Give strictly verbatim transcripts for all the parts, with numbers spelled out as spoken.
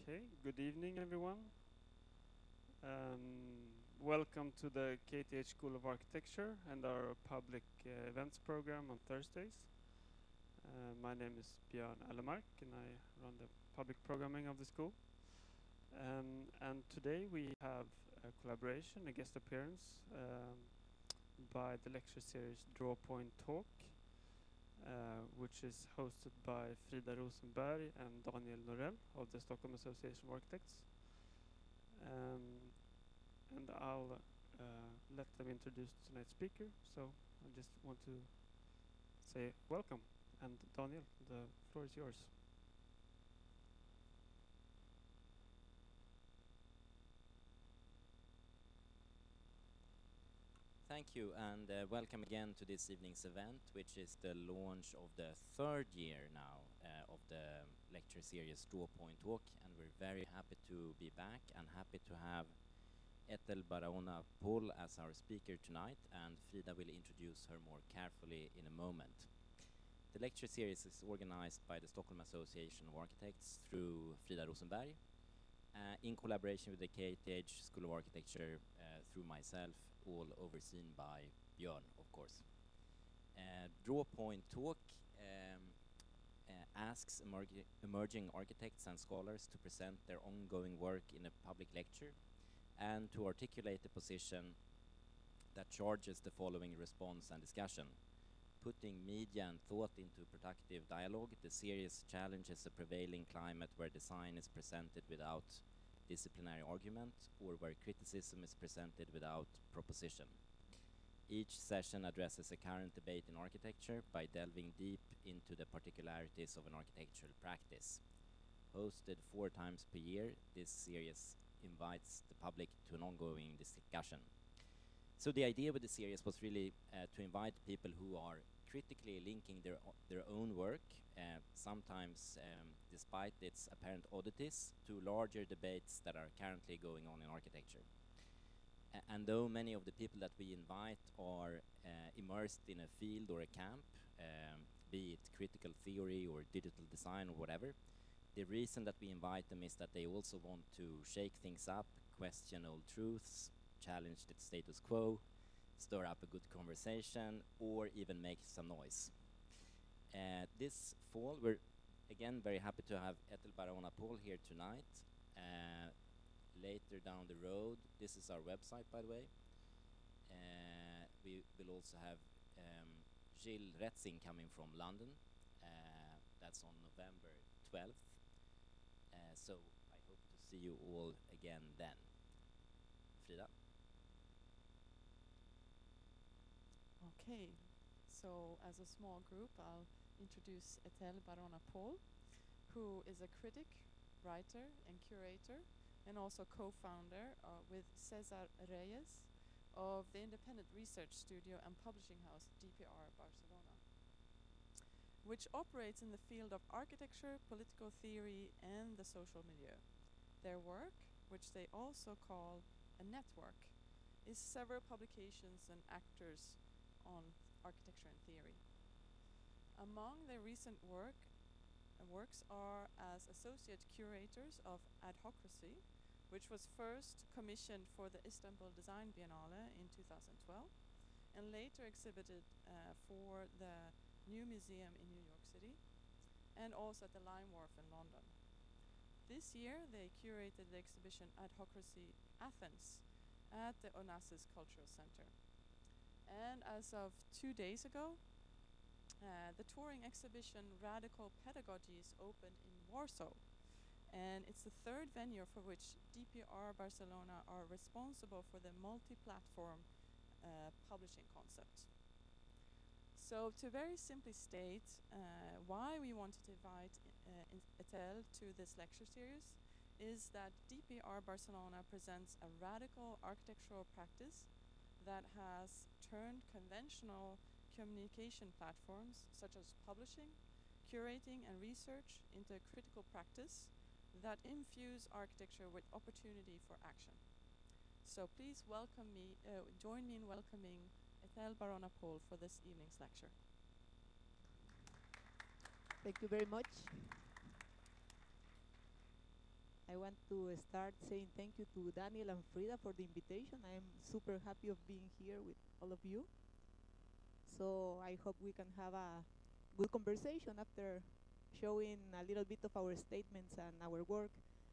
Okay, good evening everyone. Um, welcome to the K T H School of Architecture and our public uh, events program on Thursdays. Uh, my name is Björn Allemark and I run the public programming of the school. Um, and today we have a collaboration, a guest appearance um, by the lecture series Drawpoint Talk, uh, which is hosted by Frida Rosenberg and Daniel Norell of the Stockholm Association of Architects. Um, and I'll uh, let them introduce tonight's speaker. So I just want to say welcome. And Daniel, the floor is yours. Thank you, and uh, welcome again to this evening's event, which is the launch of the third year now uh, of the lecture series Drawpoint Talk, and we're very happy to be back and happy to have Ethel Baraona Pohl as our speaker tonight, and Frida will introduce her more carefully in a moment. The lecture series is organized by the Stockholm Association of Architects through Frida Rosenberg, Uh, in collaboration with the K T H School of Architecture uh, through myself, all overseen by Björn, of course. Uh, Drawpoint Talk um, uh, asks emerg emerging architects and scholars to present their ongoing work in a public lecture and to articulate a position that charges the following response and discussion. Putting media and thought into productive dialogue, the series challenges a prevailing climate where design is presented without disciplinary argument or where criticism is presented without proposition. Each session addresses a current debate in architecture by delving deep into the particularities of an architectural practice. Hosted four times per year, this series invites the public to an ongoing discussion. So the idea with the series was really uh, to invite people who are critically linking their their own work, uh, sometimes um, despite its apparent oddities, to larger debates that are currently going on in architecture. A and though many of the people that we invite are uh, immersed in a field or a camp, um, be it critical theory or digital design or whatever, the reason that we invite them is that they also want to shake things up, question old truths, challenge the status quo, stir up a good conversation, or even make some noise. Uh, this fall, we're again very happy to have Ethel Baraona Pohl here tonight. Uh, later down the road, this is our website, by the way. Uh, we will also have um, Gilles Retzing coming from London. Uh, that's on November twelfth. Uh, so I hope to see you all again then. Frida? Okay, so as a small group, I'll introduce Ethel Baraona Pohl, who is a critic, writer, and curator, and also co-founder uh, with Cesar Reyes of the independent research studio and publishing house D P R Barcelona, which operates in the field of architecture, political theory, and the social milieu. Their work, which they also call a network, is several publications and actors on architecture and theory. Among their recent work uh, works are as associate curators of Adhocracy, which was first commissioned for the Istanbul Design Biennale in two thousand twelve and later exhibited uh, for the New Museum in New York City and also at the Lime Wharf in London. This year they curated the exhibition Adhocracy Athens at the Onassis Cultural Center. And as of two days ago, uh, the touring exhibition Radical Pedagogies opened in Warsaw. And it's the third venue for which D P R Barcelona are responsible for the multi-platform uh, publishing concept. So to very simply state uh, why we wanted to invite uh, Ethel to this lecture series is that D P R Barcelona presents a radical architectural practice that has turned conventional communication platforms such as publishing, curating, and research into a critical practice that infuse architecture with opportunity for action. So please welcome me, uh, join me in welcoming Ethel Baraona Pohl for this evening's lecture. Thank you very much. I I want to start saying thank you to Daniel and Frida for the invitation. I am super happy of being here with all of you. So I hope we can have a good conversation after showing a little bit of our statements and our work.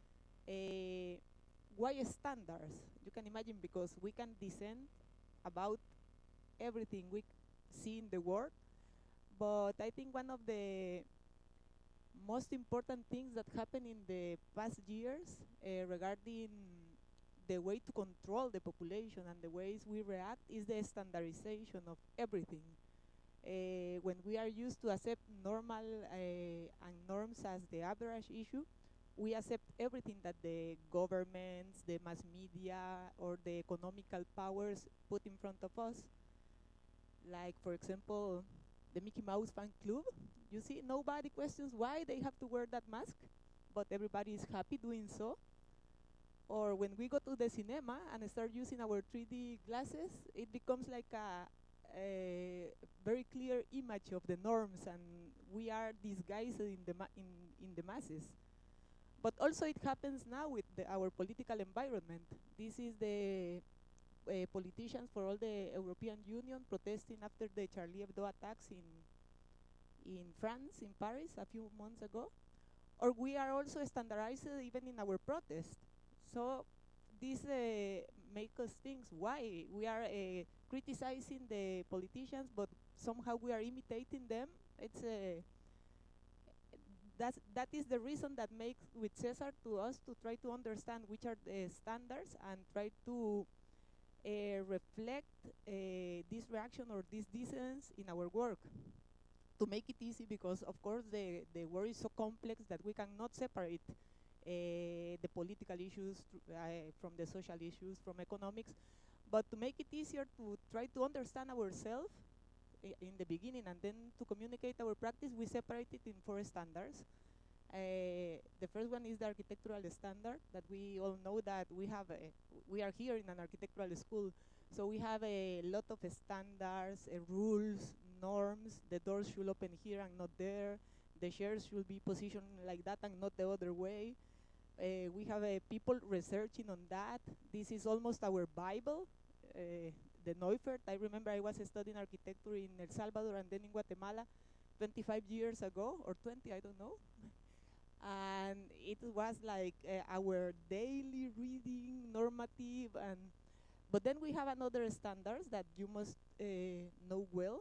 Uh, why standards? You can imagine, because we can dissent about everything we see in the world, but I think one of the most important things that happened in the past years uh, regarding the way to control the population and the ways we react is the standardization of everything. Uh, when we are used to accept normal uh, and norms as the average issue, we accept everything that the governments, the mass media, or the economical powers put in front of us. Like, for example, the Mickey Mouse fan club. You see, nobody questions why they have to wear that mask, but everybody is happy doing so. Or when we go to the cinema and start using our three D glasses, it becomes like a, a very clear image of the norms, and we are disguised in the, ma in, in the masses. But also it happens now with the, our political environment. This is the uh, politicians for all the European Union protesting after the Charlie Hebdo attacks in, in France, in Paris, a few months ago. Or we are also standardized even in our protest. So this uh, makes us think why we are uh, criticizing the politicians, but somehow we are imitating them. It's a That's, that is the reason that makes with Cesar to us to try to understand which are the standards and try to uh, reflect uh, this reaction or this dissonance in our work. To make it easy, because of course the, the work is so complex that we cannot separate uh, the political issues uh, from the social issues, from economics. But to make it easier to try to understand ourselves in the beginning and then to communicate our practice, we separate it in four standards. Uh, the first one is the architectural standard, that we all know that we have, a, we are here in an architectural school, so we have a lot of standards, uh, rules, norms. The doors should open here and not there. The chairs should be positioned like that and not the other way. Uh, we have uh, people researching on that. This is almost our Bible. Uh, the Neufert. I remember I was studying architecture in El Salvador and then in Guatemala twenty-five years ago, or twenty, I don't know. And it was like uh, our daily reading, normative, and but then we have another standards that you must uh, know well,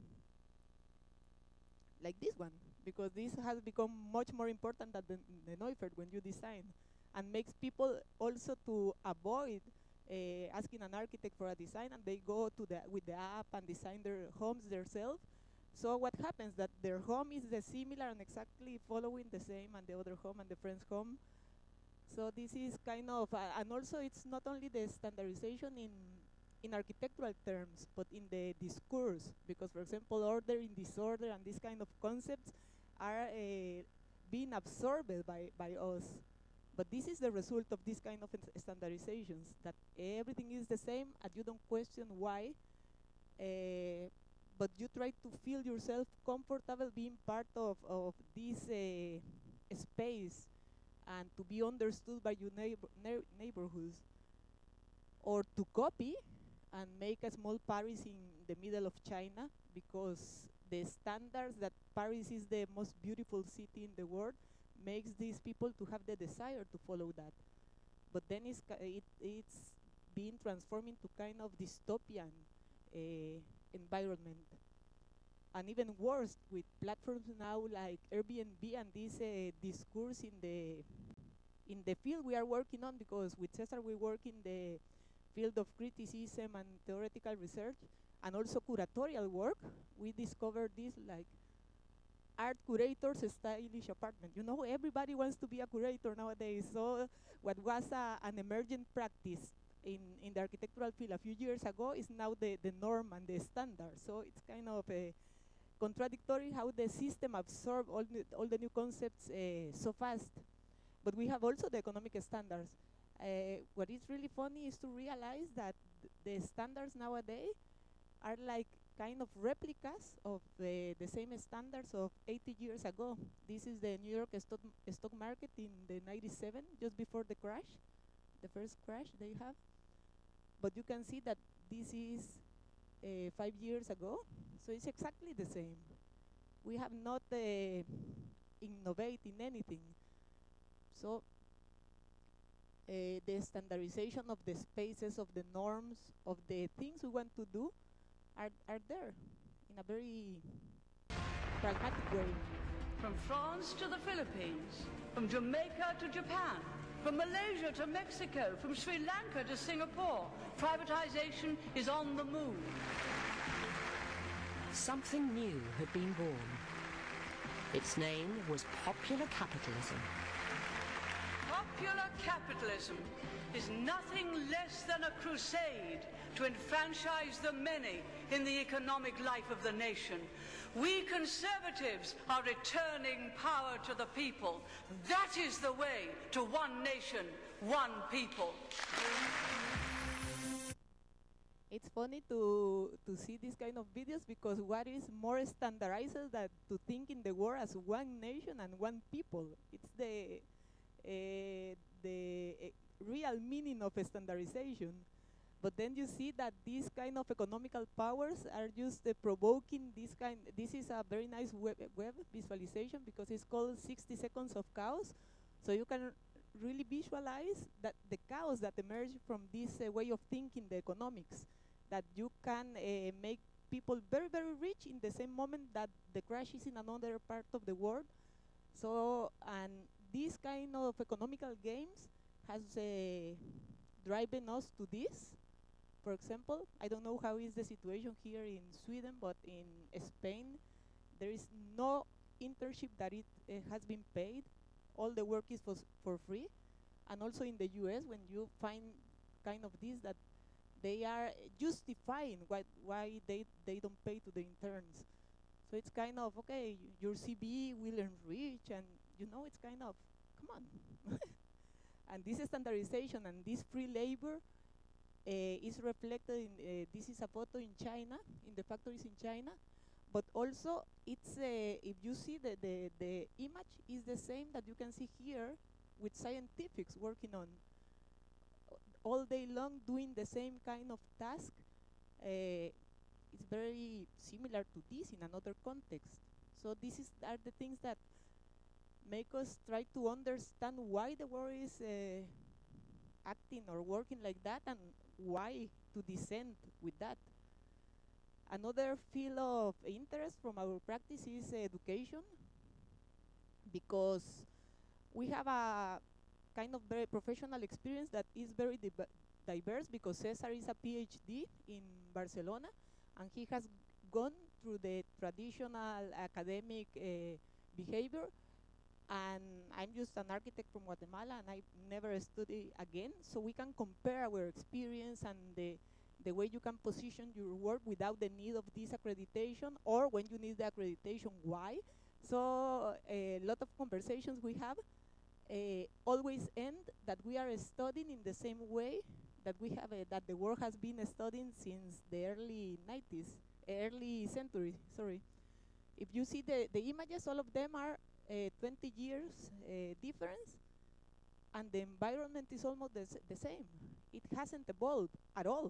like this one, because this has become much more important than the, the Neufert when you design, and makes people also to avoid Uh, asking an architect for a design, and they go to the with the app and design their homes themselves. So what happens that their home is the similar and exactly following the same, and the other home and the friend's home. So this is kind of, uh, and also it's not only the standardization in in architectural terms, but in the discourse, because for example, order in disorder and these kind of concepts are uh, being absorbed by by us. But this is the result of this kind of standardizations, that everything is the same and you don't question why, uh, but you try to feel yourself comfortable being part of, of this uh, space and to be understood by your neighbor, neighborhoods. Or to copy and make a small Paris in the middle of China, because the standards that Paris is the most beautiful city in the world makes these people to have the desire to follow that. But then it's, it, it's being transformed into kind of dystopian uh, environment. And even worse, with platforms now like Airbnb and this uh, discourse in the in the field we are working on, because with Cesar we work in the field of criticism and theoretical research, and also curatorial work. We discovered this, like, art curators, stylish apartment. You know, everybody wants to be a curator nowadays. So what was a, an emergent practice in, in the architectural field a few years ago is now the, the norm and the standard. So it's kind of a contradictory how the system absorbs all, all the new concepts uh, so fast. But we have also the economic standards. Uh, what is really funny is to realize that th the standards nowadays are like kind of replicas of uh, the same standards of eighty years ago. This is the New York stock, stock market in the ninety-seven, just before the crash, the first crash they have. But you can see that this is uh, five years ago, so it's exactly the same. We have not uh, innovated in anything. So uh, the standardization of the spaces, of the norms, of the things we want to do are, are there in a very pragmatic way. From France to the Philippines, from Jamaica to Japan, from Malaysia to Mexico, from Sri Lanka to Singapore, privatization is on the move. Something new had been born. Its name was popular capitalism. Popular capitalism is nothing less than a crusade to enfranchise the many in the economic life of the nation. We conservatives are returning power to the people. That is the way to one nation, one people. It's funny to to see these kind of videos, because what is more standardized than to think in the world as one nation and one people? It's the uh, the uh, real meaning of standardization. But then you see that these kind of economical powers are just uh, provoking this kind. This is a very nice web, web visualization, because it's called sixty seconds of chaos. So you can really visualize that the chaos that emerged from this uh, way of thinking the economics, that you can uh, make people very, very rich in the same moment that the crash is in another part of the world. So, and this kind of economical games has uh, driven us to this. For example, I don't know how is the situation here in Sweden, but in Spain, there is no internship that it uh, has been paid. All the work is for, for free. And also in the U S, when you find kind of this, that they are justifying why, why they, they don't pay to the interns. So it's kind of, okay, your C V will enrich, and you know, it's kind of, come on. And this standardization and this free labor uh, is reflected in, uh, this is a photo in China, in the factories in China. But also, it's uh, if you see the, the, the image is the same that you can see here with scientists working on all day long doing the same kind of task. Uh, it's very similar to this in another context. So this is are the things that make us try to understand why the world is uh, acting or working like that, and why to descend with that. Another field of interest from our practice is uh, education, because we have a kind of very professional experience that is very diverse, because Cesar is a PhD in Barcelona, and he has gone through the traditional academic uh, behavior, and I'm just an architect from Guatemala, and I never studied again, so we can compare our experience and the the way you can position your work without the need of this accreditation, or when you need the accreditation, why. So a lot of conversations we have uh, always end that we are studying in the same way that we have, uh, that the world has been studying since the early nineties, early century, sorry. If you see the, the images, all of them are uh, twenty years uh, difference, and the environment is almost the, the same. It hasn't evolved at all.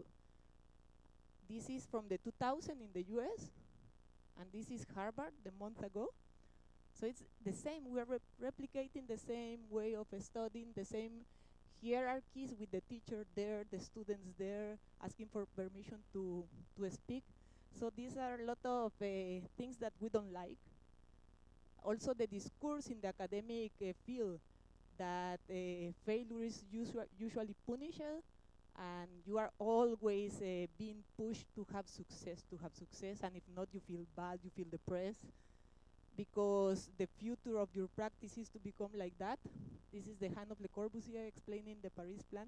This is from the two thousand in the U S, and this is Harvard the month ago. So it's the same. We're rep replicating the same way of studying, the same hierarchies with the teacher there, the students there, asking for permission to, to speak. So these are a lot of uh, things that we don't like. Also the discourse in the academic uh, field, that uh, failure is usu usually punished, and you are always uh, being pushed to have success, to have success, and if not, you feel bad, you feel depressed, because the future of your practice is to become like that. This is the hand of Le Corbusier explaining the Paris Plan.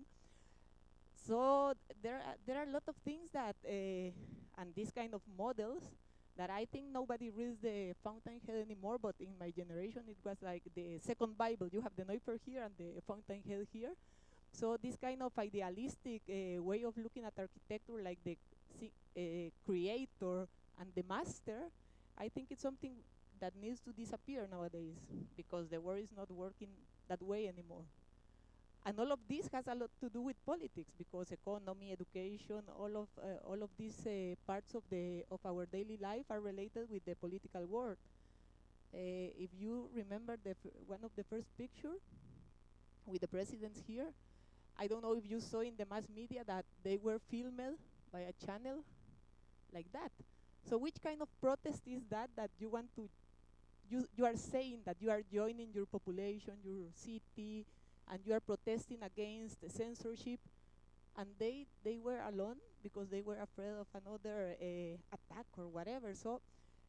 So there are, there are a lot of things that, uh, and these kind of models, that I think nobody reads the Fountainhead anymore, but in my generation it was like the second Bible. You have the Neufer here and the Fountainhead here. So this kind of idealistic uh, way of looking at architecture, like the uh, creator And the master, I think it's something that needs to disappear nowadays because the world is not working that way anymore. And all of this has a lot to do with politics because economy, education, all of uh, all of these uh, parts of the of our daily life are related with the political world. Uh, if you remember the f one of the first picture with the presidents here, I don't know if you saw in the mass media that they were filmed by a channel like that. So which kind of protest is that that you want to, you, you are saying that you are joining your population, your city, and you are protesting against the censorship, and they, they were alone because they were afraid of another uh, attack or whatever. So,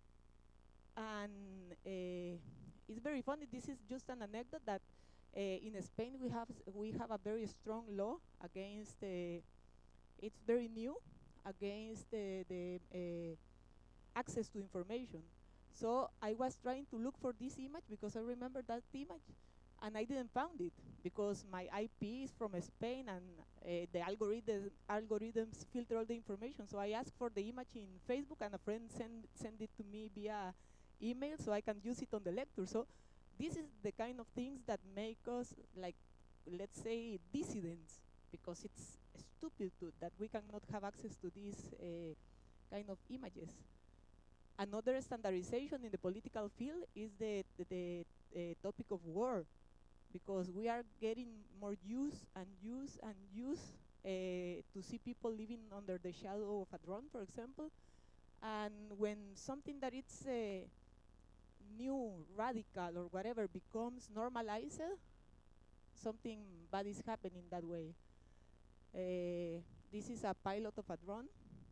and uh, it's very funny, this is just an anecdote that uh, in Spain we have, we have a very strong law against, uh, it's very new, against the, the uh, access to information. So I was trying to look for this image because I remember that image, and I didn't found it because my I P is from Spain, and uh, the algorithm, algorithms filter all the information. So I asked for the image in Facebook, and a friend send, send it to me via email so I can use it on the lecture. So this is the kind of things that make us, like, let's say, dissidents, because it's stupid to, that we cannot have access to these uh, kind of images. Another standardization in the political field is the, the, the uh, topic of war, because we are getting more use and use and use uh, to see people living under the shadow of a drone, for example. And when something that it's uh, new, radical, or whatever becomes normalized, something bad is happening that way. Uh, this is a pilot of a drone,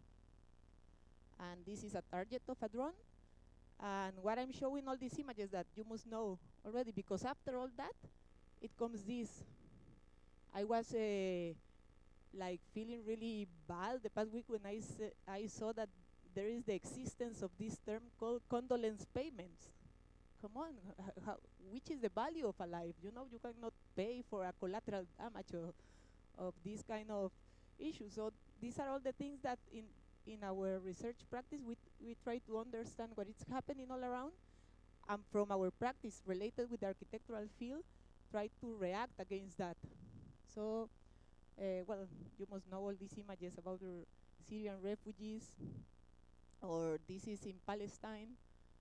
and this is a target of a drone. And what I'm showing all these images that you must know already, because after all that, it comes this. I was uh, like feeling really bad the past week when I, I saw that there is the existence of this term called condolence payments. Come on, how, which is the value of a life? You know, you cannot pay for a collateral damage of, of this kind of issues. So these are all the things that in in our research practice we we try to understand what is happening all around, and from our practice related with the architectural field, try to react against that. So, uh, well, you must know all these images about the Syrian refugees, or this is in Palestine.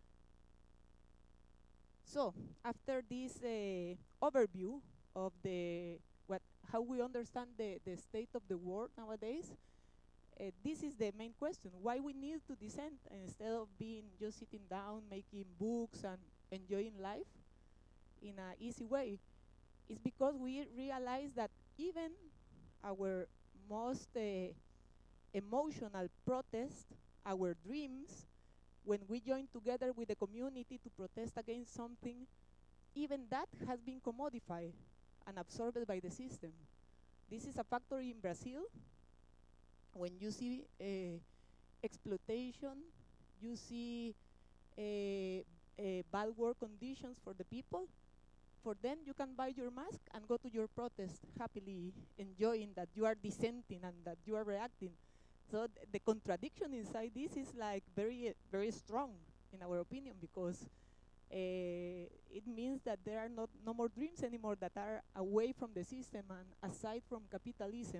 So, after this uh, overview of the what how we understand the, the state of the world nowadays, uh, this is the main question: why we need to dissent instead of being just sitting down, making books and enjoying life in an easy way? It's because we realize that even our most uh, emotional protest, our dreams, when we join together with the community to protest against something, even that has been commodified and absorbed by the system. This is a factor in Brazil. When you see uh, exploitation, you see uh, uh, bad work conditions for the people, for them you can buy your mask and go to your protest happily, enjoying that you are dissenting and that you are reacting. So th the contradiction inside this is like very, uh, very strong in our opinion, because uh, it means that there are not no more dreams anymore that are away from the system and aside from capitalism.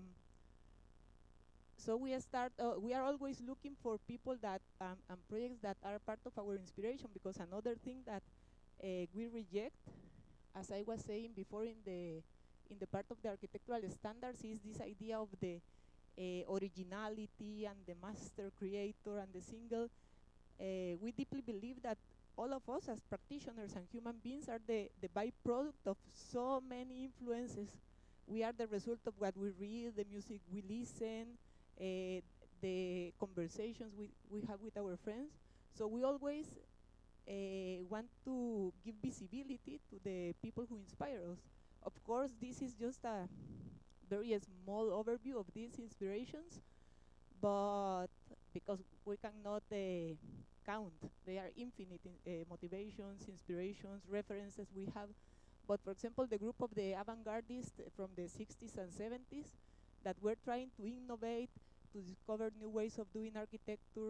So we start. Uh, we are always looking for people that um, and projects that are part of our inspiration, because another thing that uh, we reject, as I was saying before in the in the part of the architectural standards, is this idea of the uh, originality and the master creator and the single. Uh, we deeply believe that all of us as practitioners and human beings are the, the byproduct of so many influences. We are the result of what we read, the music we listen, uh, the conversations we, we have with our friends. So we always uh, want to give visibility to the people who inspire us. Of course, this is just a very small overview of these inspirations, but because we cannot uh, count, they are infinite in, uh, motivations, inspirations, references we have. But for example, the group of the avant-gardists from the sixties and seventies that were trying to innovate, to discover new ways of doing architecture,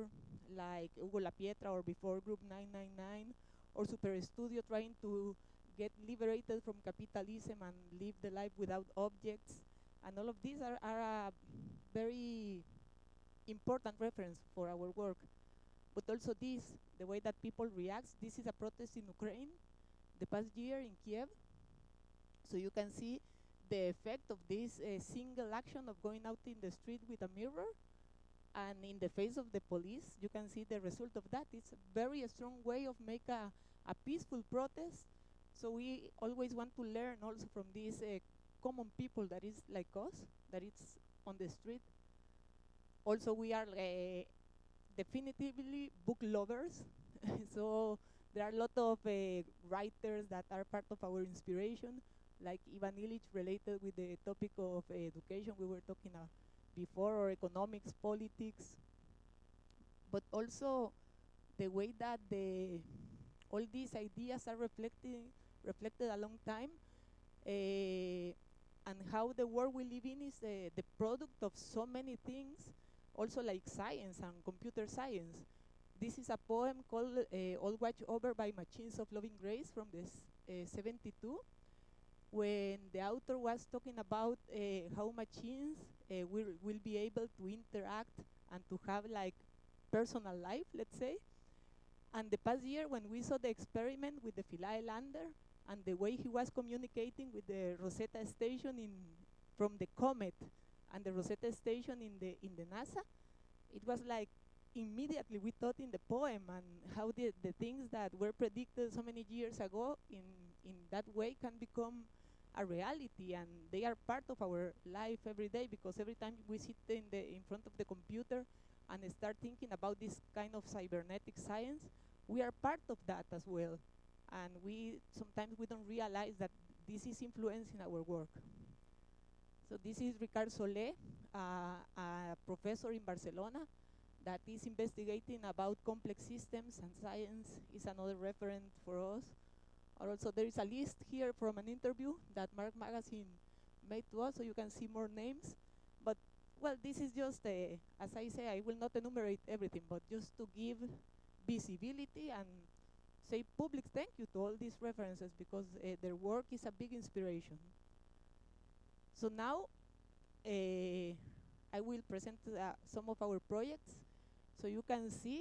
like Hugo La Pietra or before Group nine nine nine, or Super Studio trying to get liberated from capitalism and live the life without objects. And all of these are, are a very important reference for our work. But also this, the way that people react. This is a protest in Ukraine the past year in Kiev. So you can see the effect of this uh, single action of going out in the street with a mirror and in the face of the police. You can see the result of that. It's a very uh, strong way of make a, a peaceful protest. So we always want to learn also from these uh, common people that is like us, that it's on the street. Also, we are uh, definitively book lovers. So there are a lot of uh, writers that are part of our inspiration, like Ivan Illich related with the topic of uh, education we were talking about before, or economics, politics. But also the way that the all these ideas are reflecting reflected a long time, uh, and how the world we live in is uh, the product of so many things, also like science and computer science. This is a poem called uh, All Watched Over by Machines of Loving Grace from this uh, seventy-two, when the author was talking about uh, how machines uh, will, will be able to interact and to have like personal life, let's say. And the past year when we saw the experiment with the Philae lander and the way he was communicating with the Rosetta station in from the comet and the Rosetta station in the in the NASA, it was like immediately we thought in the poem and how the, the things that were predicted so many years ago in, in that way can become a reality, and they are part of our life every day, because every time we sit in, the, in front of the computer and start thinking about this kind of cybernetic science, we are part of that as well. And we sometimes we don't realize that this is influencing our work. So this is Ricard Solé, uh, a professor in Barcelona that is investigating about complex systems, and science is another referent for us. Or also there is a list here from an interview that Mark Magazine made to us, so you can see more names. But well, this is just, a, as I say, I will not enumerate everything, but just to give visibility and say public thank you to all these references, because uh, their work is a big inspiration. So now uh, I will present uh, some of our projects, so you can see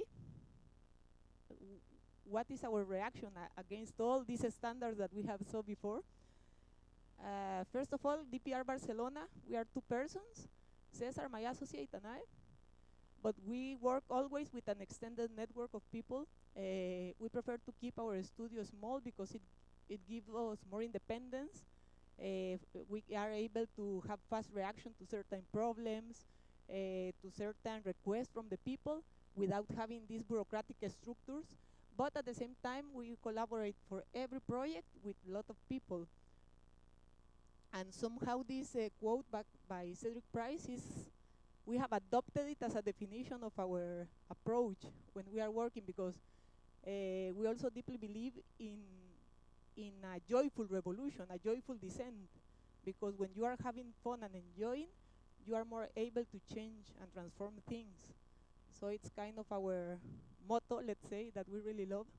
what is our reaction against all these standards that we have saw before. Uh, first of all, D P R Barcelona, we are two persons, Cesar, my associate, and I. But we work always with an extended network of people. Uh, we prefer to keep our studio small because it, it gives us more independence. Uh, we are able to have fast reaction to certain problems, uh, to certain requests from the people without having these bureaucratic structures. But at the same time, we collaborate for every project with a lot of people. And somehow this uh, quote back by Cedric Price is, we have adopted it as a definition of our approach when we are working, because uh, we also deeply believe in, in a joyful revolution, a joyful descent, because when you are having fun and enjoying, you are more able to change and transform things. So it's kind of our motto, let's say, that we really love.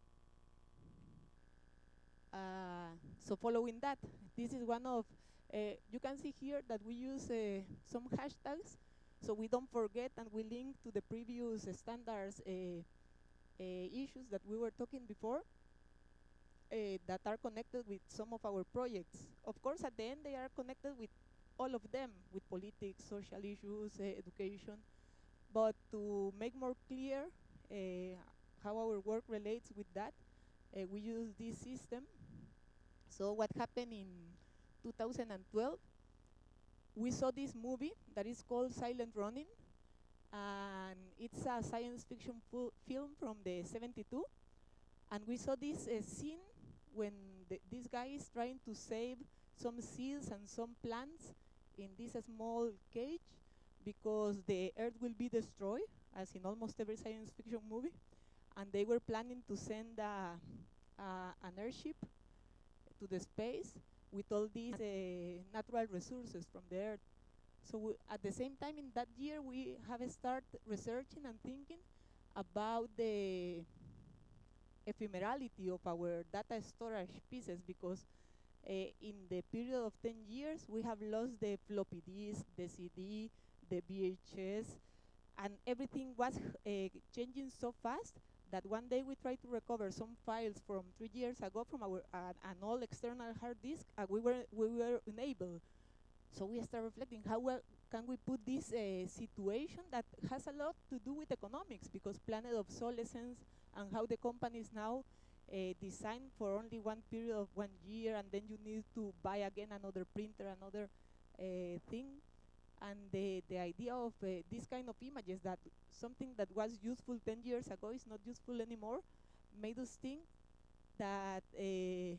Uh, so following that, this is one of, uh, you can see here that we use uh, some hashtags, so we don't forget, and we link to the previous uh, standards uh, uh, issues that we were talking before, uh, that are connected with some of our projects. Of course, at the end, they are connected with all of them, with politics, social issues, uh, education. But to make more clear uh, how our work relates with that, uh, we use this system. So what happened in two thousand twelve, we saw this movie that is called Silent Running, and it's a science fiction film from the seventy-two, and we saw this uh, scene when the, this guy is trying to save some seeds and some plants in this uh, small cage, because the Earth will be destroyed, as in almost every science fiction movie, and they were planning to send a, uh, an airship to the space with all these uh, natural resources from the Earth. So we, at the same time in that year, we have started researching and thinking about the ephemerality of our data storage pieces, because uh, in the period of ten years, we have lost the floppy disk, the C D, the V H S, and everything was uh, changing so fast that one day we tried to recover some files from three years ago from our uh, an old external hard disk, and we were we were unable. So we started reflecting how well can we put this uh, situation that has a lot to do with economics, because planned obsolescence and how the companies now uh, design for only one period of one year, and then you need to buy again another printer, another uh, thing. And the, the idea of uh, this kind of images, that something that was useful ten years ago is not useful anymore, made us think that uh,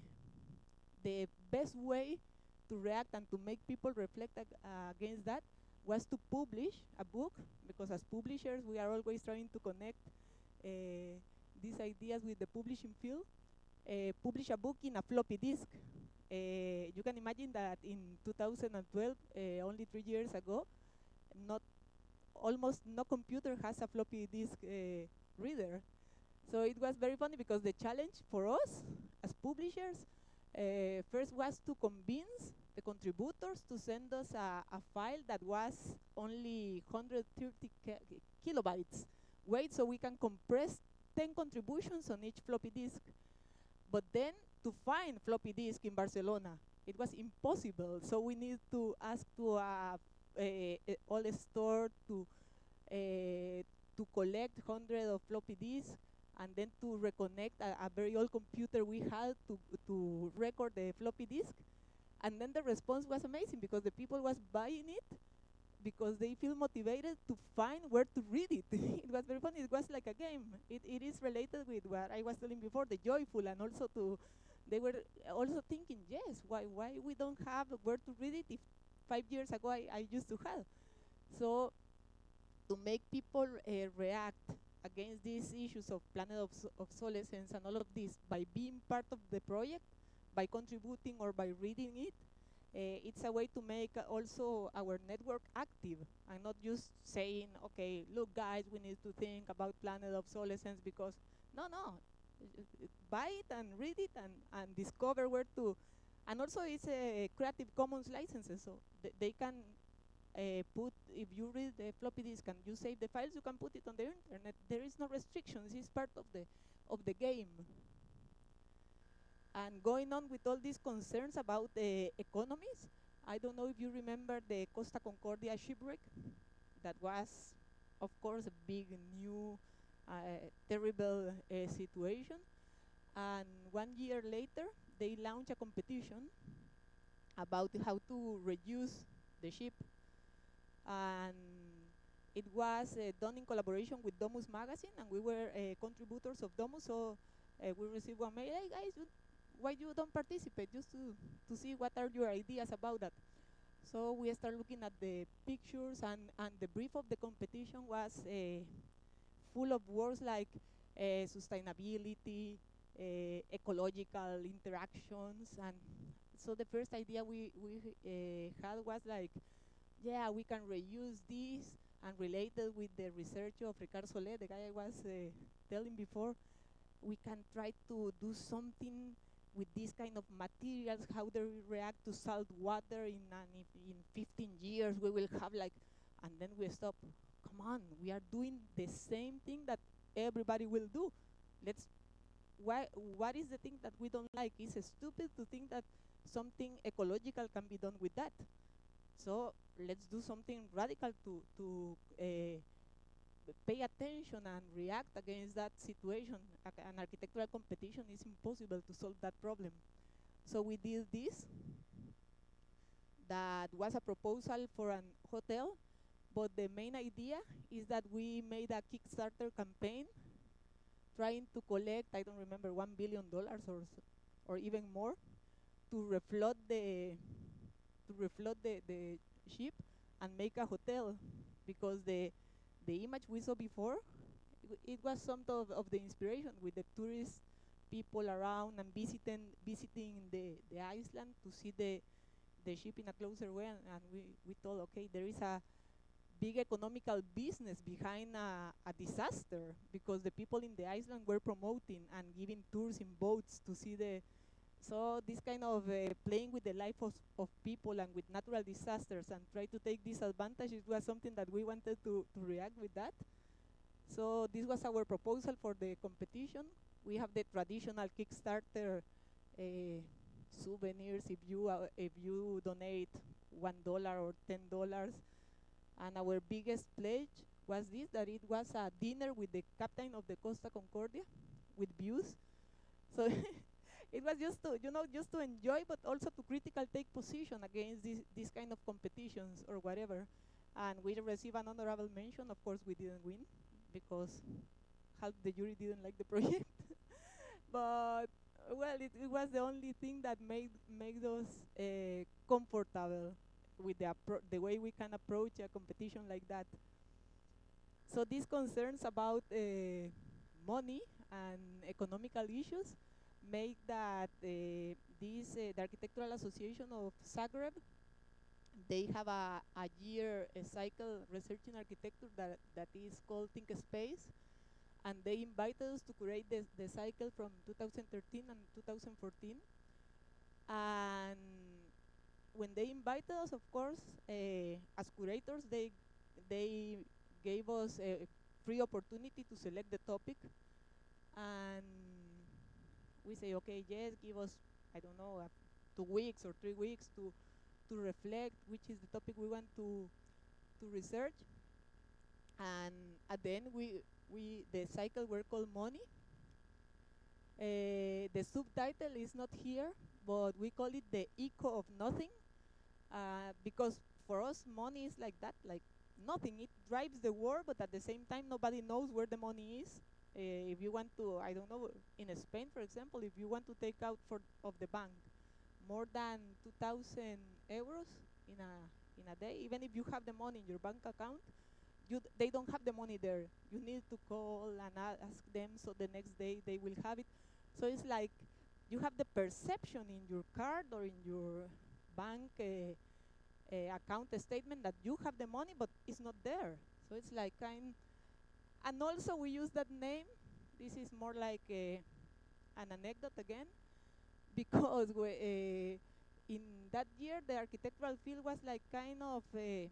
the best way to react and to make people reflect ag uh, against that was to publish a book, because as publishers we are always trying to connect uh, these ideas with the publishing field. Uh, publish a book in a floppy disk. Uh, you can imagine that in two thousand twelve, uh, only three years ago, not almost no computer has a floppy disk uh, reader. So it was very funny, because the challenge for us as publishers uh, first was to convince the contributors to send us a, a file that was only one hundred thirty kilobytes weight, so we can compress ten contributions on each floppy disk. But then to find floppy disk in Barcelona, it was impossible. So we need to ask to a, a, a all store to uh, to collect hundred of floppy disks, and then to reconnect a, a very old computer we had to to record the floppy disk. And then the response was amazing, because the people was buying it because they feel motivated to find where to read it. It was very funny. It was like a game. It, it is related with what I was telling before, the joyful, and also to, they were also thinking, yes, why why we don't have where to read it if five years ago I, I used to have. So to make people uh, react against these issues of planned obs obsolescence and all of this by being part of the project, by contributing or by reading it, uh, it's a way to make uh, also our network active, and not just saying, okay, look guys, we need to think about planned obsolescence, because no, no, buy it and read it and, and discover where to, and also it's a Creative Commons licenses, so th they can uh, put, if you read the floppy disk and you save the files, you can put it on the internet. There is no restrictions, it's part of the, of the game. And going on with all these concerns about the economies, I don't know if you remember the Costa Concordia shipwreck. That was, of course, a big, new, uh, terrible uh, situation. And one year later, they launched a competition about how to reduce the ship. And it was uh, done in collaboration with Domus magazine, and we were uh, contributors of Domus, so uh, we received one mail, hey guys, you, why you don't participate, just to, to see what are your ideas about that. So we started looking at the pictures, and, and the brief of the competition was uh, full of words like uh, sustainability, uh, ecological interactions, and so the first idea we, we uh, had was like, yeah, we can reuse this, and related with the research of Ricard Solé, the guy I was uh, telling before, we can try to do something with this kind of materials, how they react to salt water, in, and if in fifteen years we will have like, and then we stop. Come on, we are doing the same thing that everybody will do. Let's, why, what is the thing that we don't like? It's uh, stupid to think that something ecological can be done with that. So let's do something radical to, to uh, pay attention and react against that situation. An architectural competition is impossible to solve that problem. So we did this. That was a proposal for an hotel, but the main idea is that we made a Kickstarter campaign trying to collect, I don't remember, one billion dollars or or even more, to refloat the to refloat the, the ship and make a hotel, because the the image we saw before, it, it was some of, of the inspiration, with the tourist people around and visiting visiting the, the island to see the the ship in a closer way, and, and we, we thought, okay, there is a big economical business behind a, a disaster, because the people in the island were promoting and giving tours in boats to see the, so this kind of uh, playing with the life of, of people and with natural disasters and try to take disadvantage, it was something that we wanted to, to react with that. So this was our proposal for the competition. We have the traditional Kickstarter uh, souvenirs if you, uh, if you donate one dollar or ten dollars. And our biggest pledge was this, that it was a dinner with the captain of the Costa Concordia with views. So it was just to, you know, just to enjoy, but also to critical take position against this, this kind of competitions or whatever. And we received an honorable mention. Of course, we didn't win because half the jury didn't like the project. But, well, it, it was the only thing that made, made us uh, comfortable with the, appro the way we can approach a competition like that. So these concerns about uh, money and economical issues make that uh, this, uh, the Architectural Association of Zagreb, they have a, a year a cycle researching architecture that, that is called Think Space, and they invited us to create this, the cycle from two thousand thirteen and two thousand fourteen. And when they invited us, of course, uh, as curators, they they gave us a free opportunity to select the topic, and we say, okay, yes, give us, I don't know, uh, two weeks or three weeks to to reflect which is the topic we want to to research. And at the end, we we the cycle were called Money. Uh, the subtitle is not here, but we call it the echo of nothing. Uh, because for us, money is like that, like nothing. It drives the world, but at the same time, nobody knows where the money is. Uh, if you want to, I don't know, in Spain, for example, if you want to take out for of the bank more than two thousand euros in a in a day, even if you have the money in your bank account, you d they don't have the money there. You need to call and ask them, so the next day they will have it. So it's like you have the perception in your card or in your bank uh, uh, account statement that you have the money, but it's not there. So it's like kind, and also we use that name. This is more like a, an anecdote again, because we, uh, in that year the architectural field was like kind of uh,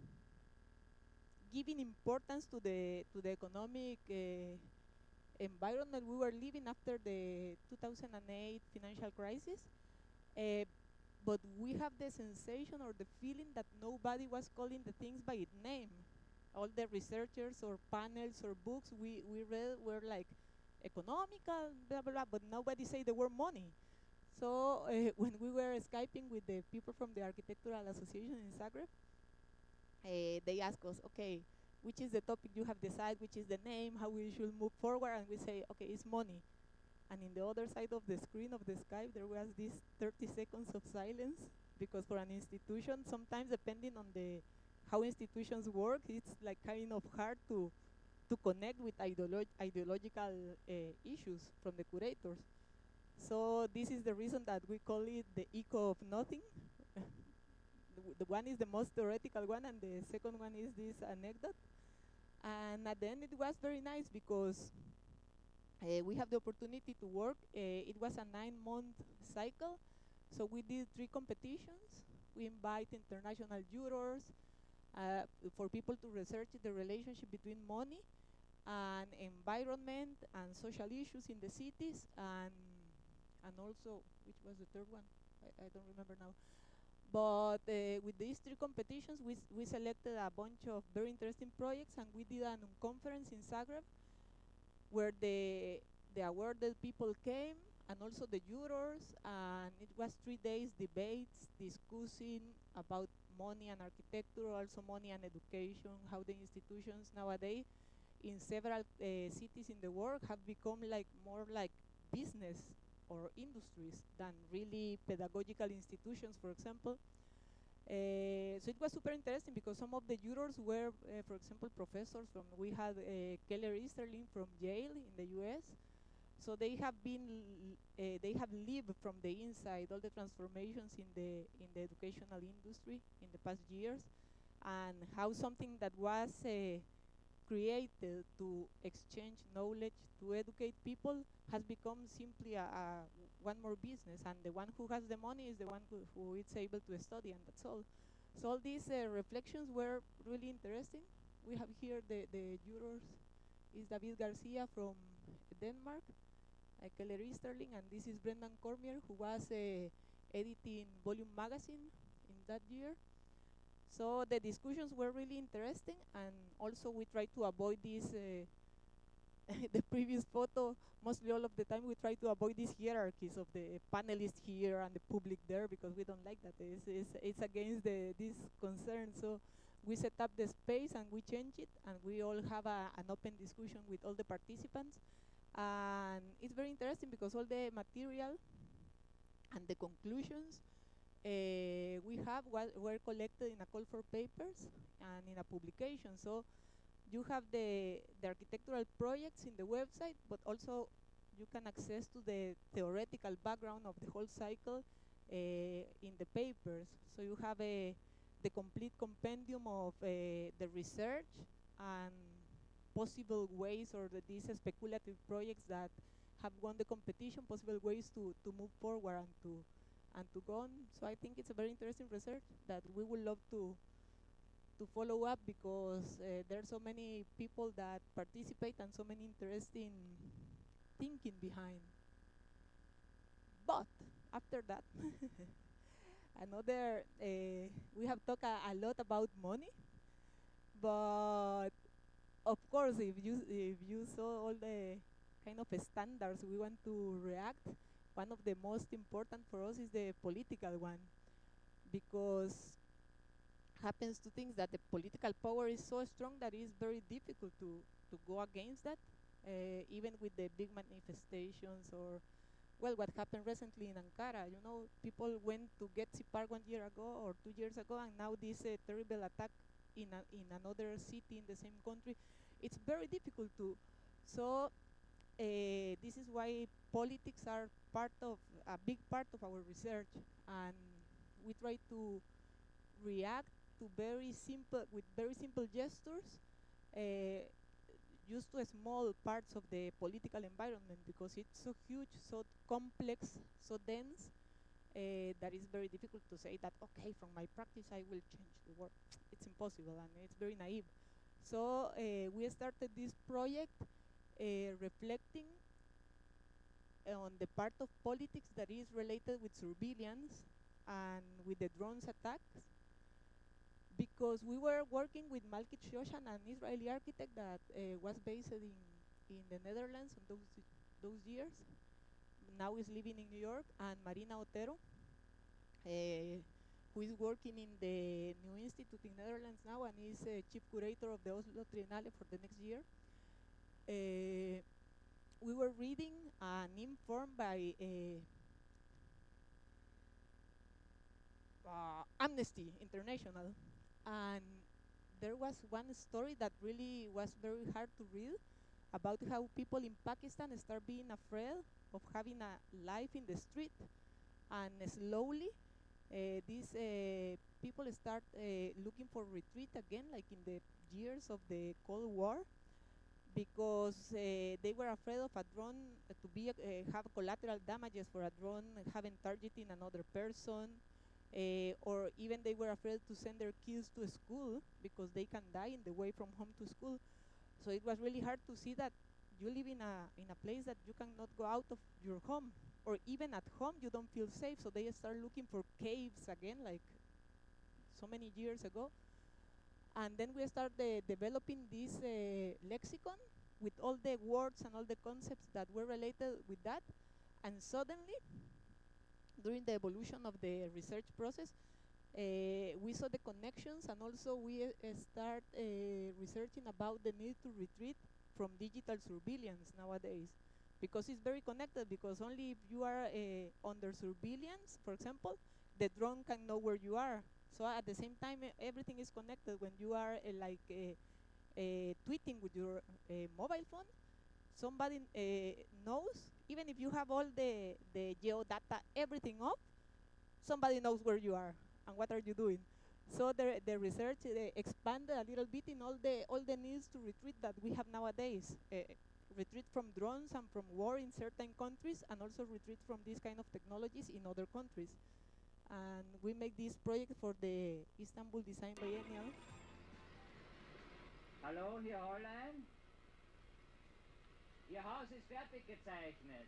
giving importance to the to the economic uh, environment we were living after the two thousand eight financial crisis. Uh, but we have the sensation or the feeling that nobody was calling the things by its name. All the researchers or panels or books we, we read were like economical, blah, blah, blah, but nobody said the word money. So uh, when we were Skyping with the people from the Architectural Association in Zagreb, uh, they asked us, okay, which is the topic you have decided, which is the name, how we should move forward, and we say, okay, it's money. And in the other side of the screen of the Skype, there was this thirty seconds of silence, because for an institution, sometimes depending on the how institutions work, it's like kind of hard to to connect with ideolo ideological uh, issues from the curators. So this is the reason that we call it the echo of nothing. the, the one is the most theoretical one, and the second one is this anecdote. And at the end, it was very nice because Uh, we have the opportunity to work. Uh, it was a nine-month cycle, so we did three competitions. We invite international jurors uh, for people to research the relationship between money and environment and social issues in the cities, and and also, which was the third one? I, I don't remember now. But uh, with these three competitions, we, we selected a bunch of very interesting projects, and we did a conference in Zagreb, where the the awarded people came, and also the jurors, and it was three days debates discussing about money and architecture, also money and education, how the institutions nowadays in several uh, cities in the world have become like more like business or industries than really pedagogical institutions, for example. Uh, so it was super interesting because some of the jurors were, uh, for example, professors from, we had uh, Keller Easterling from Yale in the U S. So they have been, uh, they have lived from the inside all the transformations in the in the educational industry in the past years, and how something that was uh, created to exchange knowledge, to educate people, has become simply a, a one more business, and the one who has the money is the one who, who is able to study, and that's all. So all these uh, reflections were really interesting. We have here the, the jurors is David Garcia from Denmark, uh, Keller Easterling, and this is Brendan Cormier, who was uh, editing Volume Magazine in that year. So the discussions were really interesting, and also we tried to avoid this, uh, the previous photo, mostly all of the time we try to avoid these hierarchies of the panelists here and the public there, because we don't like that. It's, it's, it's against the, this concern. So we set up the space and we change it, and we all have a, an open discussion with all the participants. And it's very interesting because all the material and the conclusions uh, we have wa were collected in a call for papers and in a publication. So you have the, the architectural projects in the website, but also you can access to the theoretical background of the whole cycle uh, in the papers. So you have a, the complete compendium of uh, the research and possible ways, or the, these speculative projects that have won the competition, possible ways to, to move forward and to and to go on. So I think it's a very interesting research that we would love to to follow up, because uh, there are so many people that participate and so many interesting thinking behind. But after that, another, uh, we have talked a, a lot about money, but of course, if you if you saw all the kind of standards we want to react, one of the most important for us is the political one, because happens to things that the political power is so strong that it's very difficult to to go against that, uh, even with the big manifestations, or well, what happened recently in Ankara. You know, people went to get Park one year ago or two years ago, and now this uh, terrible attack in a, in another city in the same country. It's very difficult to. So uh, this is why politics are part of a big part of our research, and we try to react to very simple with very simple gestures, uh, used to small parts of the political environment, because it's so huge, so complex, so dense, uh, that it's very difficult to say that, okay, from my practice I will change the world. It's impossible, and it's very naive. So uh, we started this project uh, reflecting on the part of politics that is related with surveillance and with the drones attacks, because we were working with Malkit Shoshan, an Israeli architect that uh, was based in, in the Netherlands in those, those years. Now is living in New York, and Marina Otero, uh, who is working in the New Institute in Netherlands now and is uh, chief curator of the Oslo Triennale for the next year. Uh, we were reading an inform by uh, uh, Amnesty International, and there was one story that really was very hard to read, about how people in Pakistan start being afraid of having a life in the street, and slowly uh, these uh, people start uh, looking for retreat again, like in the years of the Cold War, because uh, they were afraid of a drone uh, to be uh, have collateral damages for a drone having targeting another person, uh, or even they were afraid to send their kids to school because they can die in the way from home to school. So it was really hard to see that you live in a in a place that you cannot go out of your home, or even at home you don't feel safe. So they start looking for caves again, like so many years ago. And then we started developing this uh, lexicon with all the words and all the concepts that were related with that. And suddenly, during the evolution of the research process, uh, we saw the connections, and also we uh, start uh, researching about the need to retreat from digital surveillance nowadays, because it's very connected, because only if you are uh, under surveillance, for example, the drone can know where you are. So at the same time, uh, everything is connected. When you are uh, like uh, uh, tweeting with your uh, mobile phone, somebody uh, knows, even if you have all the, the geodata, everything off, somebody knows where you are and what are you doing. So the, the research uh, expanded a little bit in all the all the needs to retreat that we have nowadays. Uh, retreat from drones and from war in certain countries, and also retreat from these kind of technologies in other countries. And we make this project for the Istanbul Design Biennial. Hallo, hier Holland? Ihr Haus ist fertig gezeichnet.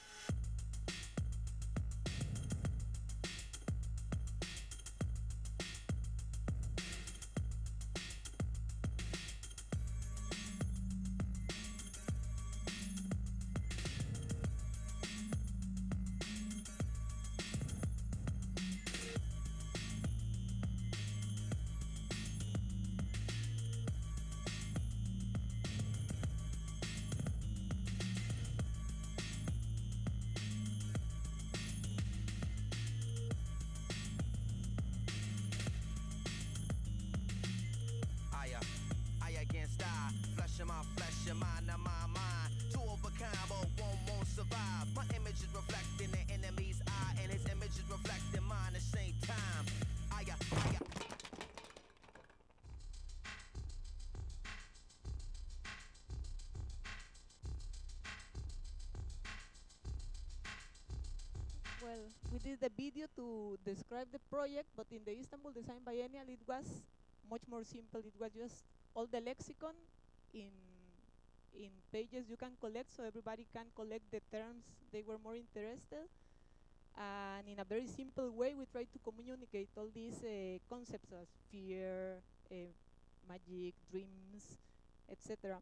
Flesh my flesh, your mind, and my mind. Two of a kind, but one won't survive. My image is reflecting the enemy's eye, and his image is reflecting mine at the same time. Aya, aya. Well, we did the video to describe the project, but in the Istanbul Design Biennial, it was much more simple. It was just all the lexicon in in pages you can collect, so everybody can collect the terms they were more interested. And in a very simple way, we try to communicate all these uh, concepts as fear, uh, magic, dreams, et cetera.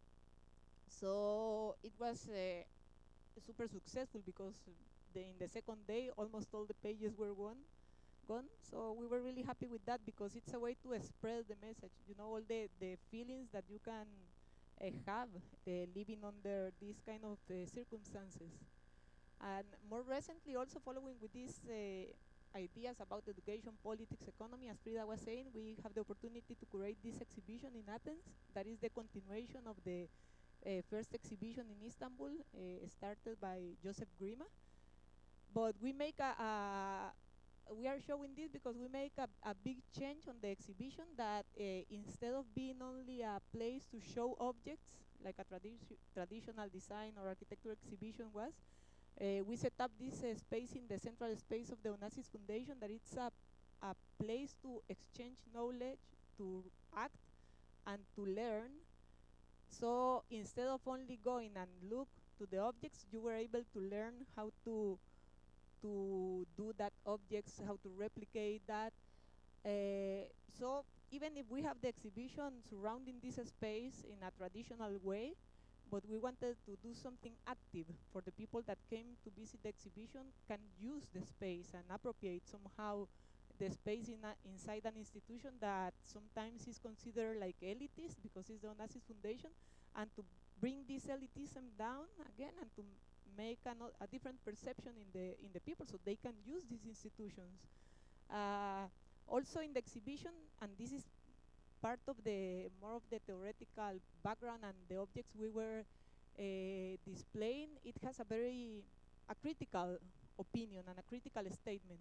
So it was uh, super successful because the, in the second day, almost all the pages were gone. Gone. So we were really happy with that because it's a way to spread the message. You know, all the, the feelings that you can uh, have uh, living under these kind of uh, circumstances. And more recently, also following with these uh, ideas about education, politics, economy, as Frida was saying, we have the opportunity to create this exhibition in Athens. That is the continuation of the uh, first exhibition in Istanbul, uh, started by Joseph Grima. But we make a, a we are showing this because we make a, a big change on the exhibition that uh, instead of being only a place to show objects, like a tradi traditional design or architecture exhibition was, uh, we set up this uh, space in the central space of the Onassis Foundation, that it's a, a place to exchange knowledge, to act, and to learn. So instead of only going and look to the objects, you were able to learn how to to do that objects, how to replicate that. Uh, so even if we have the exhibition surrounding this space in a traditional way, but we wanted to do something active for the people that came to visit the exhibition can use the space and appropriate somehow the space in a, inside an institution that sometimes is considered like elitist because it's the Onassis Foundation, and to bring this elitism down again and to make a, a different perception in the in the people so they can use these institutions. Uh, also in the exhibition, and this is part of the more of the theoretical background and the objects we were uh, displaying, it has a very a critical opinion and a critical statement.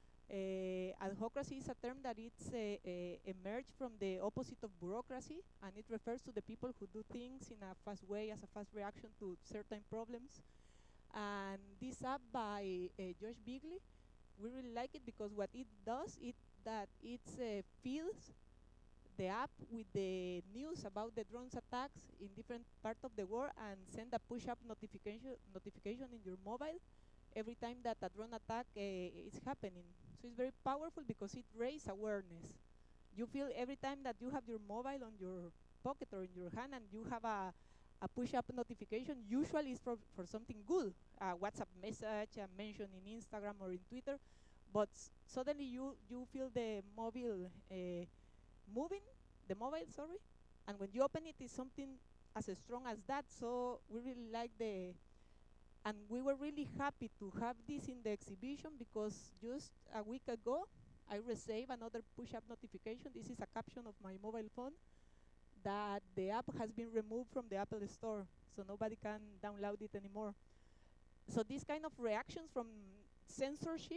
Uh, adhocracy is a term that it's uh, uh, emerged from the opposite of bureaucracy, and it refers to the people who do things in a fast way as a fast reaction to certain problems. And this app by uh, Josh Bigley, we really like it because what it does is that it uh, feeds the app with the news about the drones attacks in different parts of the world and send a push-up notification notification in your mobile every time that a drone attack uh, is happening. So it's very powerful because it raises awareness. You feel every time that you have your mobile on your pocket or in your hand and you have a a push-up notification, usually is for, for something good, a WhatsApp message, a mention in Instagram or in Twitter, but suddenly you, you feel the mobile uh, moving, the mobile, sorry, and when you open it, it's something as strong as that, so we really like the, and we were really happy to have this in the exhibition because just a week ago, I received another push-up notification. This is a caption of my mobile phone, that the app has been removed from the Apple Store, so nobody can download it anymore. So these kind of reactions from censorship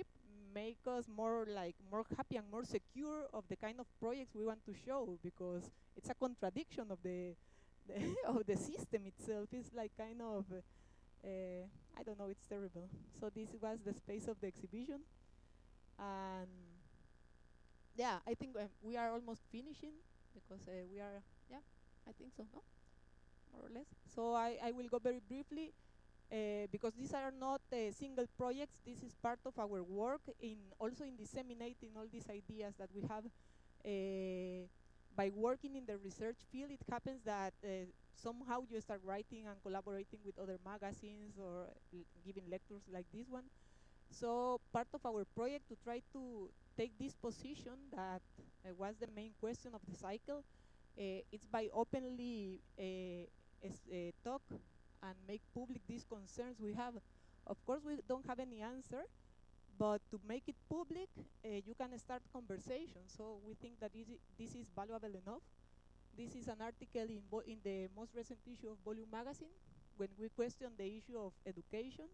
make us more like more happy and more secure of the kind of projects we want to show, because it's a contradiction of the, the of the system itself. It's like kind of uh, uh, I don't know, it's terrible. So this was the space of the exhibition, and yeah, I think um, we are almost finishing, because uh, we are, yeah, I think so, no, more or less. So I, I will go very briefly. Uh, because these are not uh, single projects. This is part of our work in also in disseminating all these ideas that we have. Uh, by working in the research field, it happens that uh, somehow you start writing and collaborating with other magazines or l giving lectures like this one. So part of our project to try to take this position that uh, was the main question of the cycle, uh, it's by openly uh, es, uh, talk and make public these concerns we have. Of course, we don't have any answer, but to make it public, uh, you can start conversation. So we think that this, this is valuable enough. This is an article in, in the most recent issue of Volume magazine, when we question the issue of education.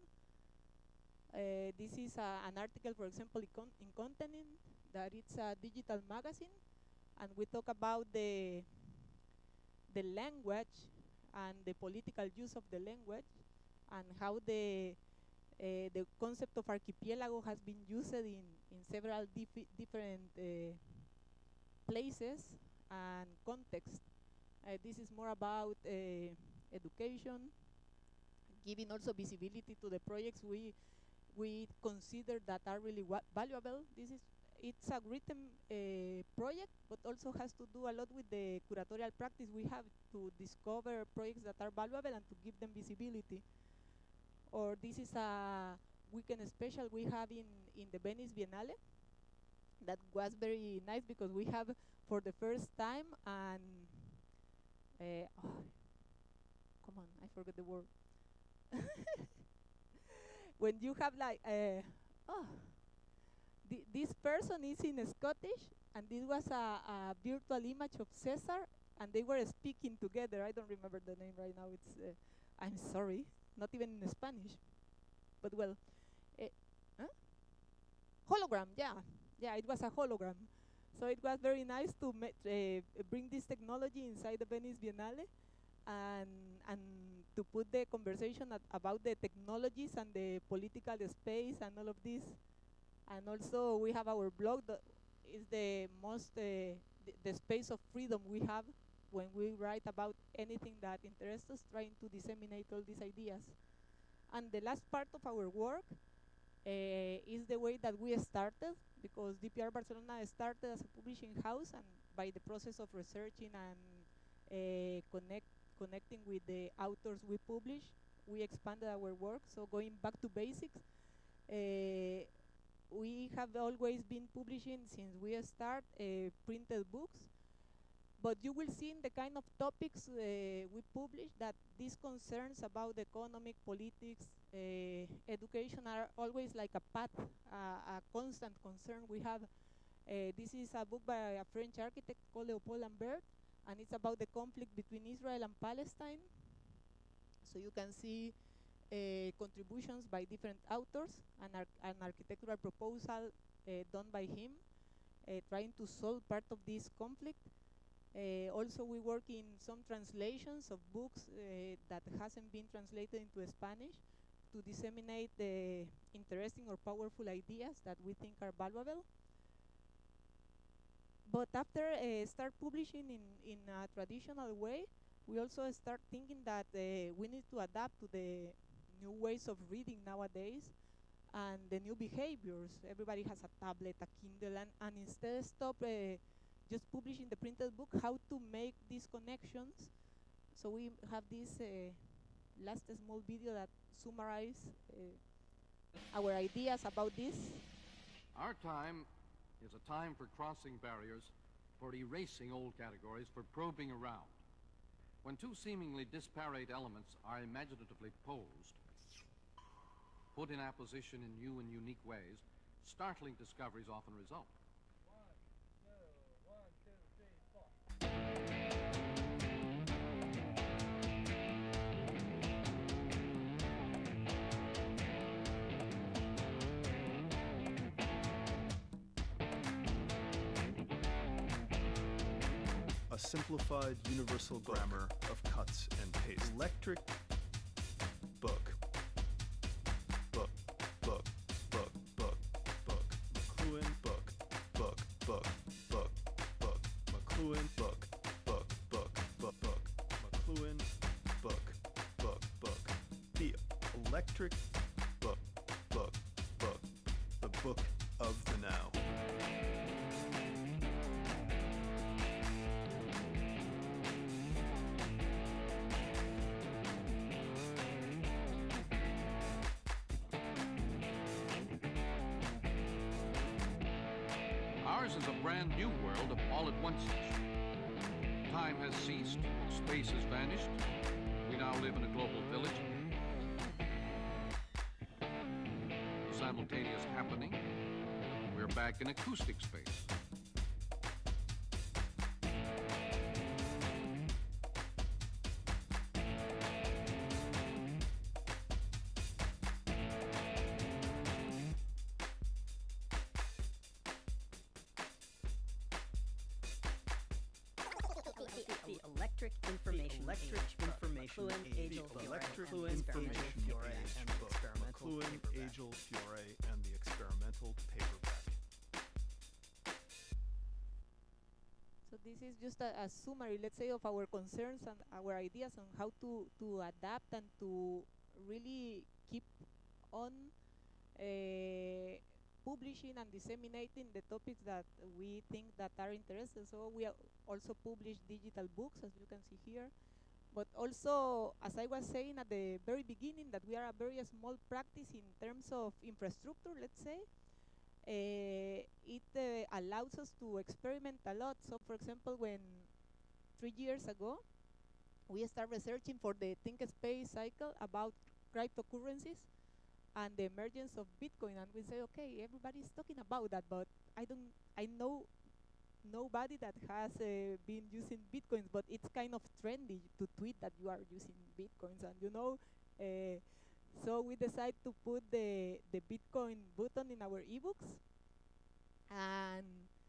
Uh, this is uh, an article, for example, in, con in Continent, that it's a digital magazine, and we talk about the, the language and the political use of the language, and how the uh, the concept of archipelago has been used in, in several dif different uh, places and contexts. Uh, this is more about uh, education, giving also visibility to the projects we we consider that are really valuable. This is It's a written uh, project, but also has to do a lot with the curatorial practice we have to discover projects that are valuable and to give them visibility. Or this is a weekend special we have in, in the Venice Biennale that was very nice, because we have for the first time, and uh, oh, come on, I forgot the word. When you have like, uh, oh, this person is in Scottish, and this was a, a virtual image of Caesar, and they were speaking together. I don't remember the name right now. It's uh, I'm sorry, not even in Spanish, but well, uh, huh? Hologram. Yeah, yeah, it was a hologram. So it was very nice to uh, bring this technology inside the Venice Biennale, and and to put the conversation at, about the technologies and the political space and all of this. And also we have our blog that is the most, uh, the, the space of freedom we have when we write about anything that interests us, trying to disseminate all these ideas. And the last part of our work uh, is the way that we started, because D P R Barcelona started as a publishing house, and by the process of researching and uh, connect, connecting with the authors we publish, we expanded our work. So going back to basics, uh, we have always been publishing since we start uh, printed books, but you will see in the kind of topics uh, we publish that these concerns about economic, politics, uh, education are always like a path, uh, a constant concern we have. Uh, this is a book by a French architect called Leopold Lambert, and it's about the conflict between Israel and Palestine. So you can see Uh, contributions by different authors, and ar an architectural proposal uh, done by him, uh, trying to solve part of this conflict. Uh, also, we work in some translations of books uh, that hasn't been translated into Spanish, to disseminate the interesting or powerful ideas that we think are valuable. But after uh, start publishing in, in a traditional way, we also start thinking that uh, we need to adapt to the new ways of reading nowadays and the new behaviors. Everybody has a tablet, a Kindle, and, and instead stop uh, just publishing the printed book, how to make these connections. So we have this uh, last small video that summarize uh, our ideas about this. Our time is a time for crossing barriers, for erasing old categories, for probing around. When two seemingly disparate elements are imaginatively posed, put in apposition in new and unique ways, startling discoveries often result. One, two, one, two, three, four. simplified universal grammar of cuts and pastes. Electric book. Book, book, book, book, book. McLuhan book, book, book, book, book. McLuhan book, book, book, book, book. McLuhan book, book, book. The electric book, book, book. The book of the now. Ours is a brand new world of all at once. Time has ceased, space has vanished. We now live in a global village. Simultaneous happening. We're back in acoustic space. The electric information electric age book. information McLuhan, age Agel, book. Fiore, Electric and the information experimental Fiore age and the book. experimental McLuhan, paperback. Agel, Fiore, and the experimental paperback. So this is just a, a summary, let's say, of our concerns and our ideas on how to, to adapt and to really keep on uh, publishing and disseminating the topics that we think that are interesting. So we al- also publish digital books, as you can see here. But also, as I was saying at the very beginning, that we are a very small practice in terms of infrastructure, let's say. Uh, it uh, allows us to experiment a lot. So, for example, when three years ago, we started researching for the Think Space cycle about cryptocurrencies and the emergence of Bitcoin, and we say, okay, everybody's talking about that, but I don't, I know nobody that has uh, been using Bitcoins, but it's kind of trendy to tweet that you are using Bitcoins, and you know, uh, so we decided to put the the Bitcoin button in our ebooks, and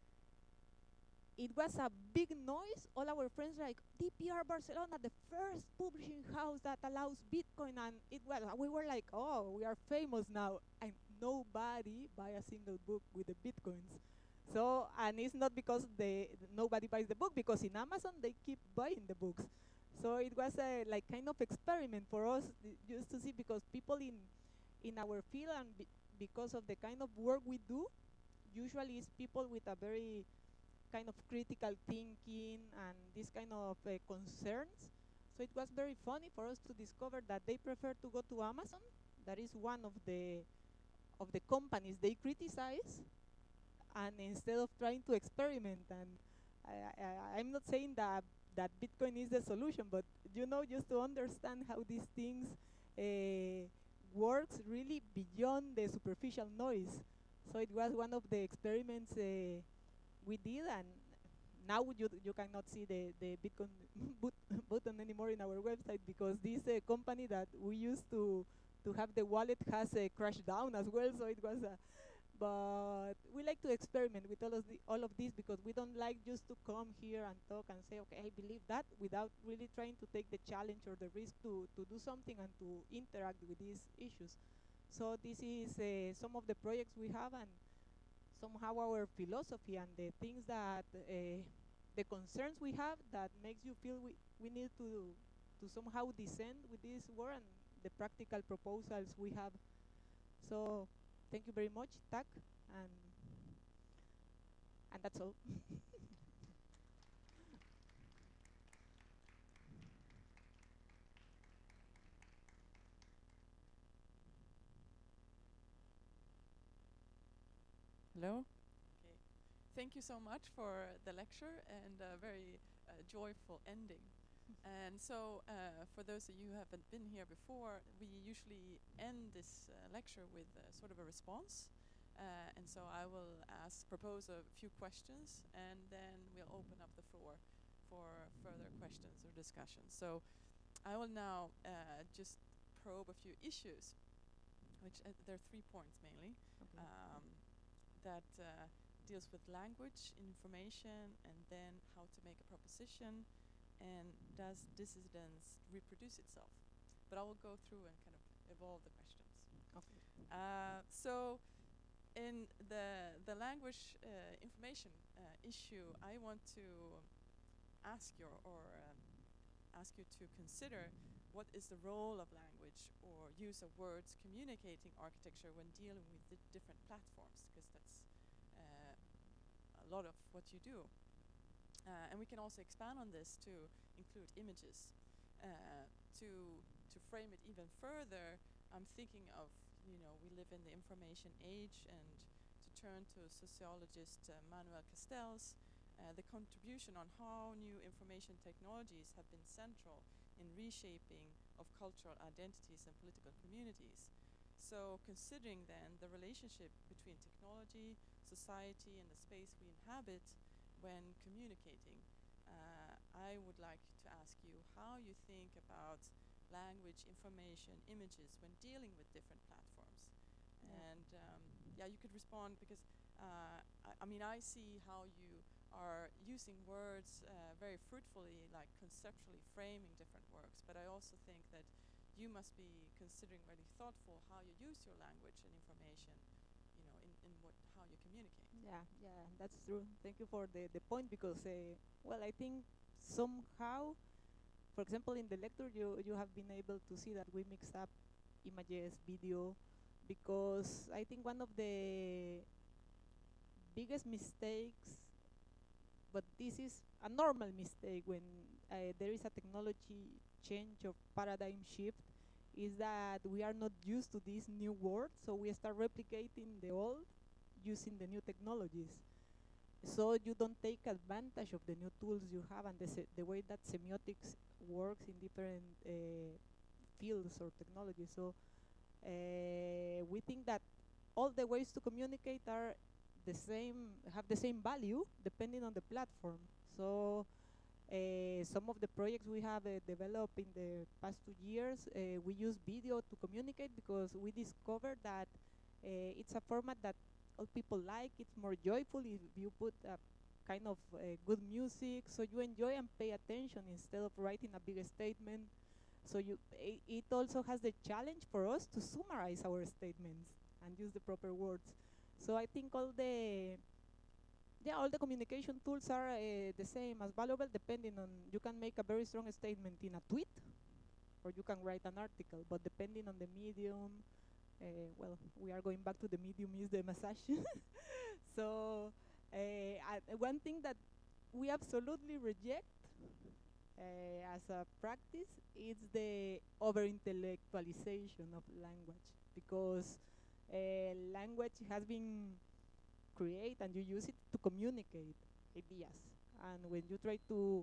it was a big noise. All our friends were like, D P R Barcelona, the first publishing house that allows Bitcoin, and it was, we were like, oh, we are famous now, and nobody buy a single book with the Bitcoins. So, and it's not because they nobody buys the book, because in Amazon they keep buying the books. So it was a like kind of experiment for us, th- just to see, because people in in our field and be because of the kind of work we do, usually it's people with a very kind of critical thinking and this kind of uh, concerns. So it was very funny for us to discover that they prefer to go to Amazon. That is one of the of the companies they criticize, and instead of trying to experiment. And I, I, I'm not saying that that Bitcoin is the solution, but you know, just to understand how these things uh, works really beyond the superficial noise. So it was one of the experiments uh, we did, and now you you cannot see the the Bitcoin but button anymore in our website, because this uh, company that we used to to have the wallet has uh, crashed down as well. So it was a but we like to experiment with all of the, all of this, because we don't like just to come here and talk and say, okay, I believe that, without really trying to take the challenge or the risk to to do something and to interact with these issues. So this is uh, some of the projects we have, and somehow our philosophy and the things that uh, the concerns we have that makes you feel we, we need to to somehow descend with this war, and the practical proposals we have. So thank you very much, Tak, and and that's all. Hello. Okay. Thank you so much for the lecture and a very uh, joyful ending. And so, uh, for those of you who haven't been here before, we usually end this uh, lecture with uh, sort of a response. Uh, and so I will ask, propose a few questions, and then we'll open up the floor for further questions or discussions. So I will now uh, just probe a few issues, which uh, there are three points mainly. Okay. Um, that uh, deals with language, information, and then how to make a proposition, and does dissidence reproduce itself? But I will go through and kind of evolve the questions. Okay. Uh, so, in the the language uh, information uh, issue, I want to ask you or um, ask you to consider what is the role of language or use of words communicating architecture when dealing with the different platforms, because that's uh, a lot of what you do. Uh, and we can also expand on this to include images. Uh, to to frame it even further, I'm thinking of, you know, we live in the information age, and to turn to sociologist uh, Manuel Castells, uh, the contribution on how new information technologies have been central in reshaping of cultural identities and political communities. So considering then the relationship between technology, society, and the space we inhabit when communicating, uh, I would like to ask you how you think about language, information, images when dealing with different platforms. Yeah. And um, yeah, you could respond, because uh, I, I mean, I see how you are using words uh, very fruitfully, like conceptually framing different works, but I also think that you must be considering really thoughtful how you use your language and information, you know, in, in what how you communicate. Yeah, yeah, that's true. Thank you for the, the point, because, uh, well, I think somehow, for example, in the lecture, you, you have been able to see that we mixed up images, video, because I think one of the biggest mistakes, but this is a normal mistake when uh, there is a technology change or paradigm shift, is that we are not used to this new world, so we start replicating the old using the new technologies. So you don't take advantage of the new tools you have and the, se the way that semiotics works in different uh, fields or technologies. So uh, we think that all the ways to communicate are the same, have the same value depending on the platform. So uh, some of the projects we have uh, developed in the past two years, uh, we use video to communicate because we discovered that uh, it's a format that all people like. It's more joyful if you put a kind of uh, good music, so you enjoy and pay attention instead of writing a big statement. So you, it, it also has the challenge for us to summarize our statements and use the proper words. So I think all the yeah, all the communication tools are uh, the same, as valuable, depending on, you can make a very strong statement in a tweet, or you can write an article, but depending on the medium, uh, well, we are going back to the medium is the massage. So uh, one thing that we absolutely reject uh, as a practice is the over-intellectualization of language, because uh, language has been create and you use it to communicate ideas. And when you try to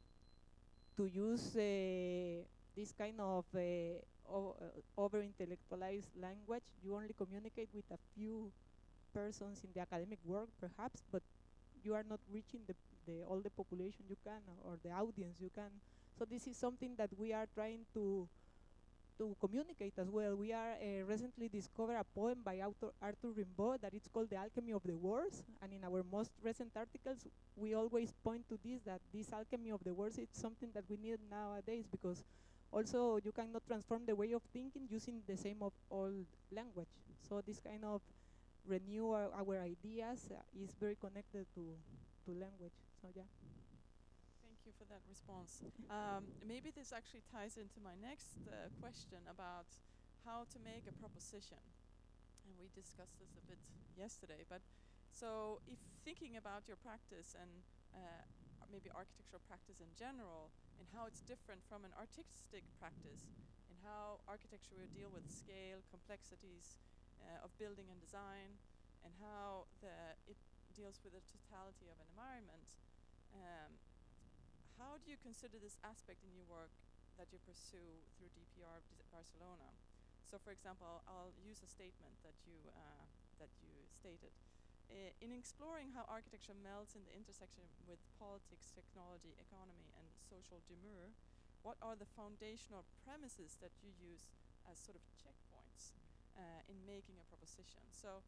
to use uh, this kind of uh, o uh, over-intellectualized language, you only communicate with a few persons in the academic world, perhaps, but you are not reaching the, the all the population you can, or the audience you can. So this is something that we are trying to to communicate as well. We are uh, recently discovered a poem by author Arthur Rimbaud that it's called The Alchemy of the Words, and in our most recent articles we always point to this, that this alchemy of the words is something that we need nowadays, because also you cannot transform the way of thinking using the same of old language. So this kind of renew our, our ideas uh, is very connected to to language. So yeah. Thank you for that response. Um, maybe this actually ties into my next uh, question about how to make a proposition. And we discussed this a bit yesterday, but so if thinking about your practice and uh, maybe architectural practice in general, and how it's different from an artistic practice, and how architecture will deal with scale, complexities uh, of building and design, and how the, it deals with the totality of an environment, um, how do you consider this aspect in your work that you pursue through D P R Barcelona? So, for example, I'll use a statement that you uh, that you stated. Uh, in exploring how architecture melds in the intersection with politics, technology, economy, and social demur, what are the foundational premises that you use as sort of checkpoints uh, in making a proposition? So,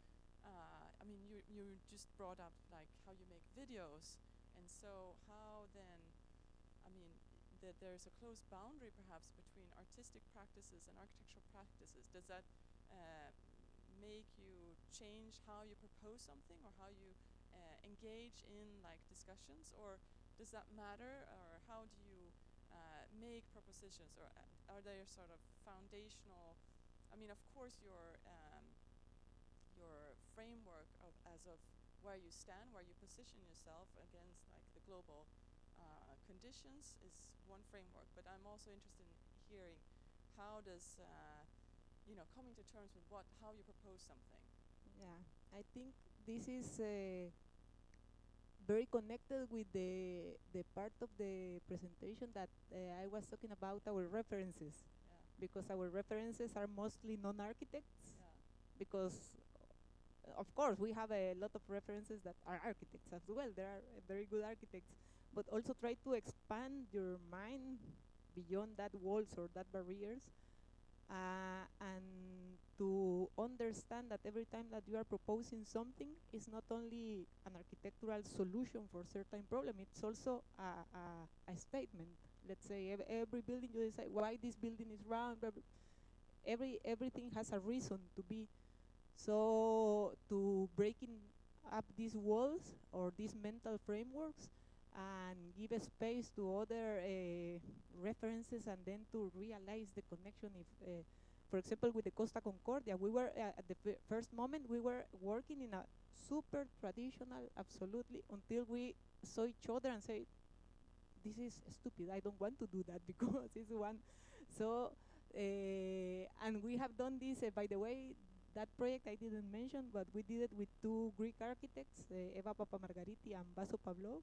uh, I mean, you you just brought up like how you make videos, and so how then, I mean, that there's a close boundary perhaps between artistic practices and architectural practices. Does that uh, make you change how you propose something or how you uh, engage in like discussions, or does that matter, or how do you uh, make propositions, or uh, are there sort of foundational? I mean, of course, your um, your framework of as of where you stand, where you position yourself against like the global uh, conditions is one framework. But I'm also interested in hearing how does uh, you know coming to terms with what how you propose something. Yeah, I think this is uh, very connected with the the part of the presentation that uh, I was talking about our references, Yeah. because our references are mostly non-architects. Yeah. Because uh, of course we have a lot of references that are architects as well. There are uh, very good architects, but also try to expand your mind beyond that walls or that barriers, uh, and to understand that every time that you are proposing something, it's not only an architectural solution for certain problem, it's also a, a, a statement. Let's say ev every building you decide why this building is wrong, blah, blah. every everything has a reason to be. So to breaking up these walls or these mental frameworks and give a space to other uh, references, and then to realize the connection. If, uh, for example, with the Costa Concordia, we were uh, at the f first moment we were working in a super traditional, absolutely, until we saw each other and say, "This is stupid. I don't want to do that because it's one." So, uh, and we have done this. Uh, by the way, that project I didn't mention, but we did it with two Greek architects, uh, Eva Papamargariti and Vaso Pavlov.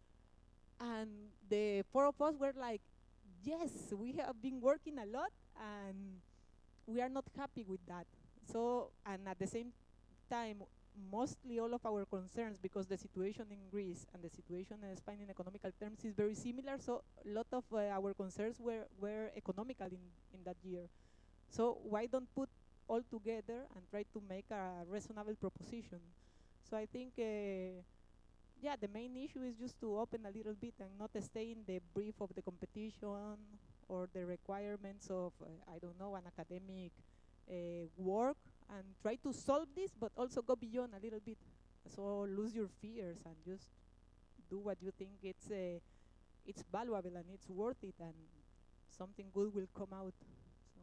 And the four of us were like, yes, we have been working a lot and we are not happy with that. So, and at the same time, mostly all of our concerns, because the situation in Greece and the situation in Spain in economical terms is very similar, so a lot of uh, our concerns were, were economical in, in that year. So why don't put all together and try to make a reasonable proposition? So I think uh, yeah, the main issue is just to open a little bit and not stay in the brief of the competition or the requirements of, uh, I don't know, an academic uh, work, and try to solve this, but also go beyond a little bit. So lose your fears and just do what you think it's uh, it's valuable and it's worth it, and something good will come out. So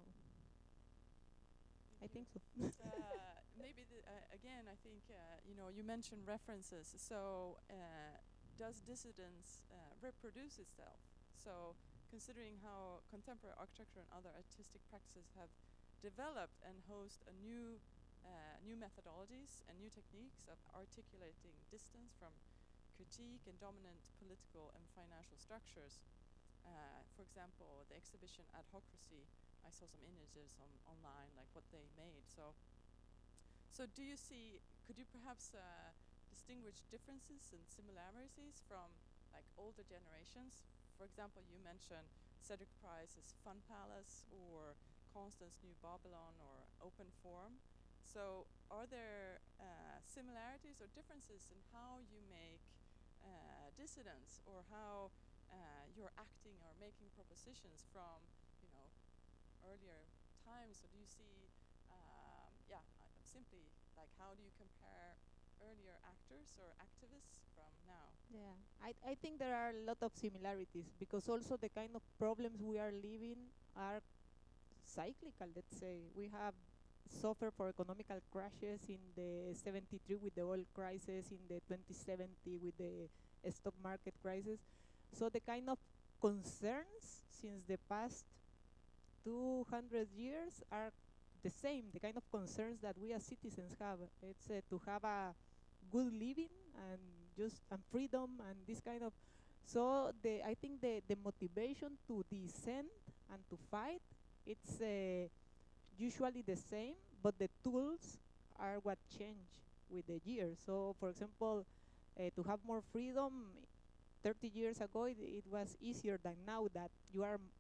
I think so. uh, maybe the, uh, again, I think uh, you know you mentioned references. So uh, does dissidence uh, reproduce itself? So considering how contemporary architecture and other artistic practices have developed and host a new uh, new methodologies and new techniques of articulating distance from critique and dominant political and financial structures. Uh, for example, the exhibition Adhocracy, I saw some images on online, like what they made. So, so do you see? Could you perhaps uh, distinguish differences and similarities from like older generations? For example, you mentioned Cedric Price's Fun Palace or Constance New Babylon or Open Forum. So, are there uh, similarities or differences in how you make uh, dissidence, or how uh, you're acting or making propositions from, you know, earlier times? So do you see, um, yeah, uh, simply like how do you compare earlier actors or activists from now? Yeah, I, I think there are a lot of similarities, because also the kind of problems we are living are cyclical, let's say. We have suffered for economical crashes in the seventy-three with the oil crisis, in the twenty seventy with the uh, stock market crisis. So the kind of concerns since the past two hundred years are the same, the kind of concerns that we as citizens have. It's uh, to have a good living and just and freedom and this kind of. So the I think the the motivation to dissent and to fight, it's uh, usually the same, but the tools are what change with the years. So for example, uh, to have more freedom thirty years ago, it, it was easier than now, that you are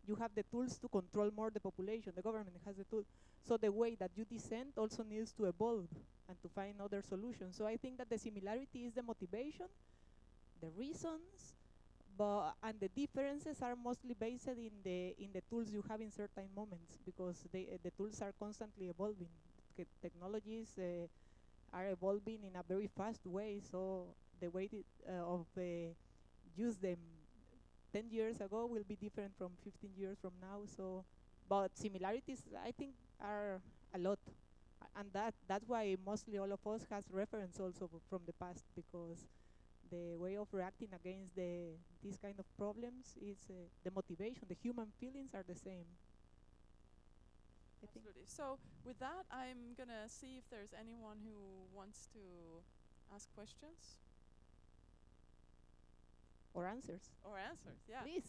you have the tools to control more the population. The government has the tool. So the way that you dissent also needs to evolve and to find other solutions. So I think that the similarity is the motivation, the reasons, but and the differences are mostly based in the in the tools you have in certain moments, because they, uh, the tools are constantly evolving. K technologies uh, are evolving in a very fast way, so the way it, uh, of uh, use them ten years ago will be different from fifteen years from now. So, but similarities I think are a lot, A- and that that's why mostly all of us has reference also f- from the past, because the way of reacting against the these kind of problems is uh, the motivation, the human feelings are the same. I think. Absolutely. So with that, I'm gonna see if there's anyone who wants to ask questions Or answers. or answers. Yeah. Please.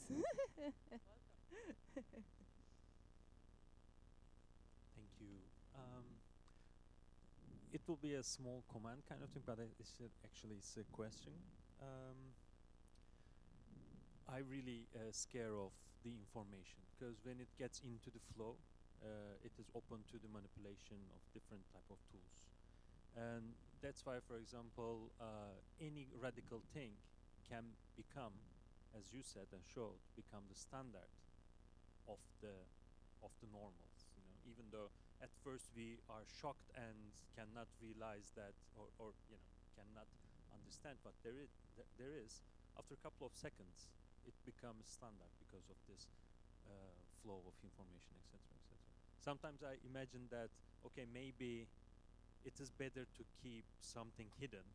Thank you. Um, it will be a small comment kind of thing, but it- it's uh, actually it's a question. Um, I really uh, scare of the information, because when it gets into the flow, uh, it is open to the manipulation of different type of tools, and that's why, for example, uh, any radical thing can become, as you said and showed, become the standard of the of the normals. You know, even though at first we are shocked and cannot realize that, or, or you know, cannot understand what there is. Th there is. After a couple of seconds, it becomes standard because of this uh, flow of information, et cetera, et cetera. Sometimes I imagine that, okay, maybe it is better to keep something hidden,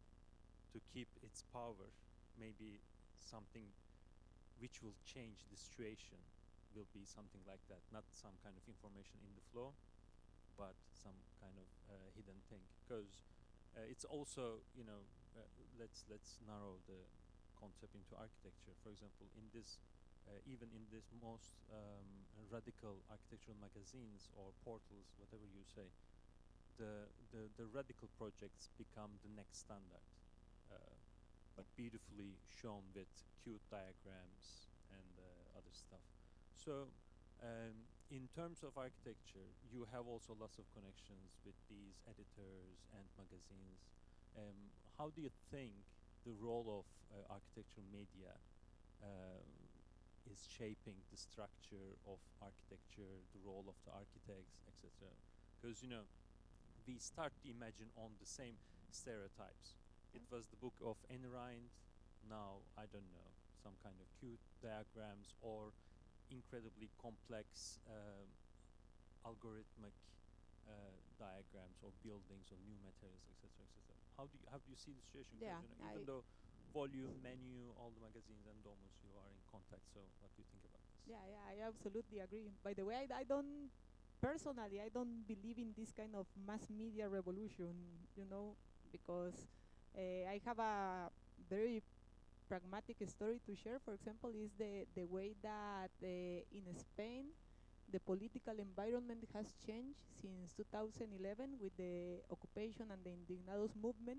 to keep its power. Maybe something which will change the situation will be something like that, not some kind of information in the flow, but some kind of uh, hidden thing. Because uh, it's also, you know, uh, let's let's narrow the concept into architecture. For example, in this, uh, even in this most um, radical architectural magazines or portals, whatever you say, the the, the radical projects become the next standard. Uh, but beautifully shown with cute diagrams and uh, other stuff. So, um, in terms of architecture, you have also lots of connections with these editors and magazines. Um, how do you think the role of uh, architectural media uh, is shaping the structure of architecture, the role of the architects, et cetera? Because, you know, we start to imagine on the same stereotypes. It was the book of Ayn Rand, now, I don't know, some kind of cute diagrams or incredibly complex um, algorithmic uh, diagrams or buildings or new materials, et cetera, et cetera. How do you how do you see the situation? 'Cause, Yeah, Mm-hmm. you know, even I- though volume, menu, all the magazines and domus, you are in contact. So, what do you think about this? Yeah, yeah, I absolutely agree. By the way, I, I don't personally, I don't believe in this kind of mass media revolution, you know, because uh, I have a very pragmatic story to share. For example, is the the way that uh, in Spain the political environment has changed since two thousand eleven with the occupation and the Indignados movement.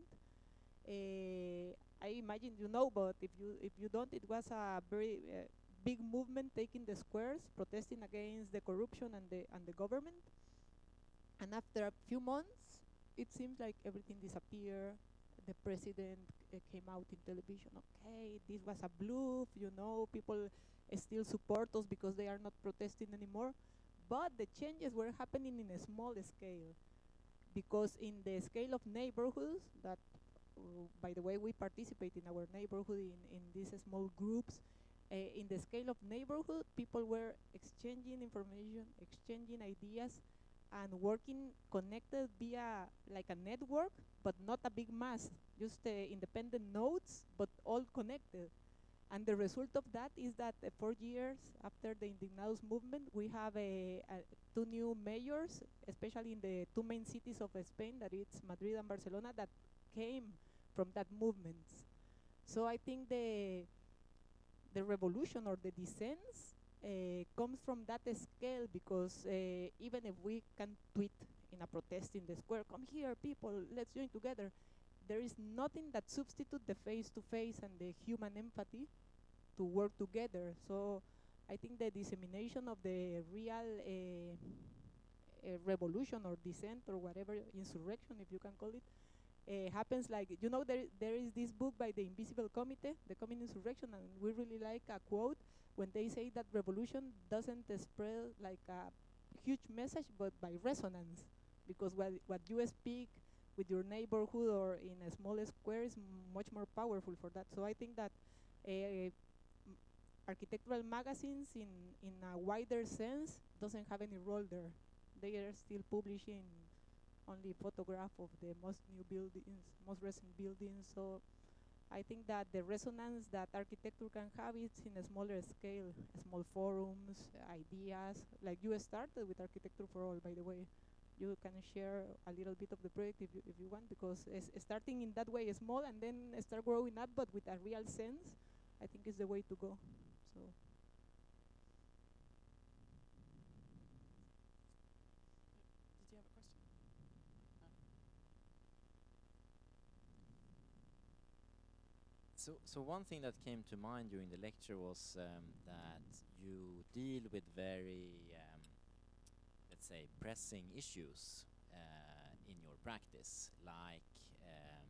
Uh, I imagine you know, but if you if you don't, it was a very uh, big movement taking the squares, protesting against the corruption and the and the government. And after a few months, it seems like everything disappeared. The president uh, came out in television. Okay, this was a bluff. You know, people uh, still support us because they are not protesting anymore. But the changes were happening in a small scale, because in the scale of neighborhoods that uh, by the way we participate in our neighborhood in, in these small groups, uh, in the scale of neighborhood people were exchanging information, exchanging ideas, and working connected via like a network, but not a big mass, just uh, independent nodes, but all connected. And the result of that is that uh, four years after the Indignados movement, we have a, a two new mayors, especially in the two main cities of uh, Spain, that it's Madrid and Barcelona, that came from that movement. So I think the the revolution or the dissents uh, comes from that scale, because uh, even if we can tweet in a protest in the square, come here, people, let's join together, there is nothing that substitute the face-to-face and the human empathy to work together. So I think the dissemination of the real uh, uh, revolution or dissent or whatever, insurrection, if you can call it, uh, happens like, you know, there, there is this book by the Invisible Committee, The Coming Insurrection, and we really like a quote when they say that revolution doesn't uh, spread like a huge message, but by resonance, because what, what you speak with your neighborhood or in a small square is much more powerful for that. So I think that uh, architectural magazines in, in a wider sense doesn't have any role there. They are still publishing only photograph of the most new buildings, most recent buildings. So I think that the resonance that architecture can have is in a smaller scale, small forums, ideas. Like you started with Architecture for All, by the way. You can share a little bit of the project if you, if you want, because it's starting in that way, small, and then start growing up, but with a real sense, I think is the way to go. So. Did you have a question? No. So, so one thing that came to mind during the lecture was um, that you deal with very, um, let's say, pressing issues uh, in your practice, like um,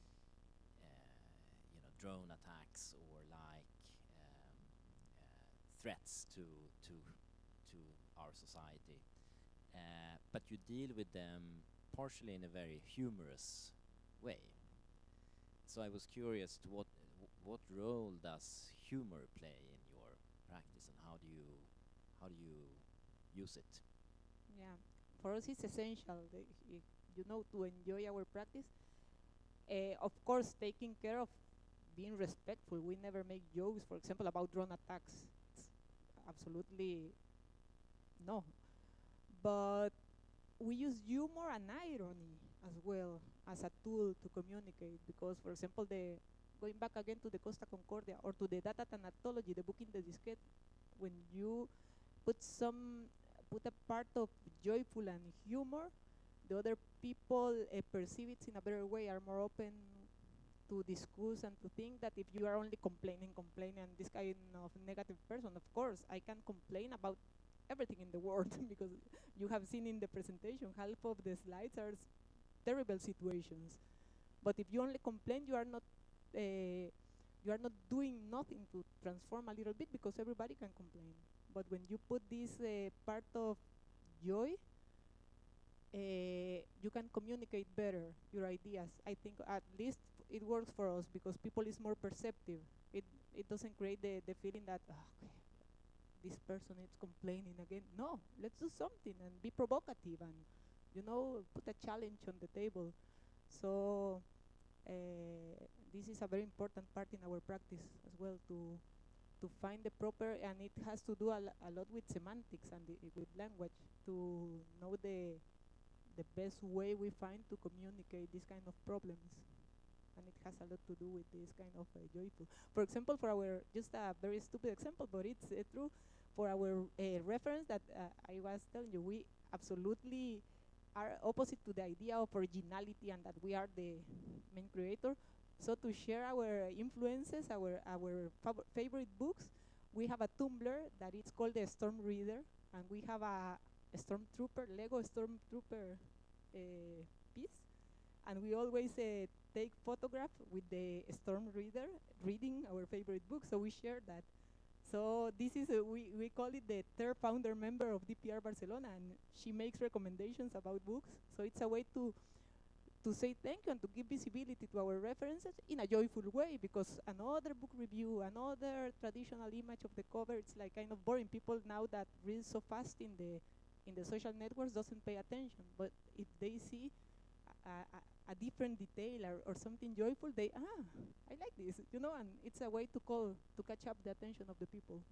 uh, you know, drone attacks or like um, uh, threats to to to our society. Uh, but you deal with them partially in a very humorous way. So I was curious to what what role does humor play in your practice, and how do you how do you use it? Yeah, for us it's essential, the, y- you know, to enjoy our practice. Uh, of course, taking care of being respectful. We never make jokes, for example, about drone attacks. It's absolutely no. But we use humor and irony as well as a tool to communicate, because, for example, the going back again to the Costa Concordia or to the data thanatology, the book in the diskette, when you put some put a part of joyful and humor, the other people uh, perceive it in a better way, are more open to discuss and to think that if you are only complaining, complaining, and this kind of negative person, of course, I can complain about everything in the world because you have seen in the presentation, half of the slides are s- terrible situations. But if you only complain, you are not uh, you are not doing nothing to transform a little bit, because everybody can complain. But when you put this uh, part of joy, uh, you can communicate better your ideas. I think at least it works for us because people is more perceptive. It it doesn't create the, the feeling that, "Ah, okay, this person is complaining again." No, let's do something and be provocative and, you know, put a challenge on the table. So uh, this is a very important part in our practice as well, to to find the proper, and it has to do a, lo- a lot with semantics and the, with language, to know the the best way we find to communicate this kind of problems. And it has a lot to do with this kind of uh, joyful. For example, for our, just a very stupid example, but it's uh, true, for our uh, reference that uh, I was telling you, we absolutely are opposite to the idea of originality and that we are the main creator. So to share our influences, our our fav- favorite books, we have a Tumblr that is called the Storm Reader, and we have a, a Stormtrooper, Lego Stormtrooper uh, piece, and we always uh, take photograph with the Storm Reader reading our favorite book, so we share that. So this is, a, we, we call it the third founder member of D P R Barcelona, and she makes recommendations about books. So it's a way to to say thank you and to give visibility to our references in a joyful way, because another book review, another traditional image of the cover, it's like kind of boring. People now that read so fast in the in the social networks doesn't pay attention, but if they see a, a, a different detail or, or something joyful, they, ah, I like this, you know, and it's a way to call, to catch up the attention of the people.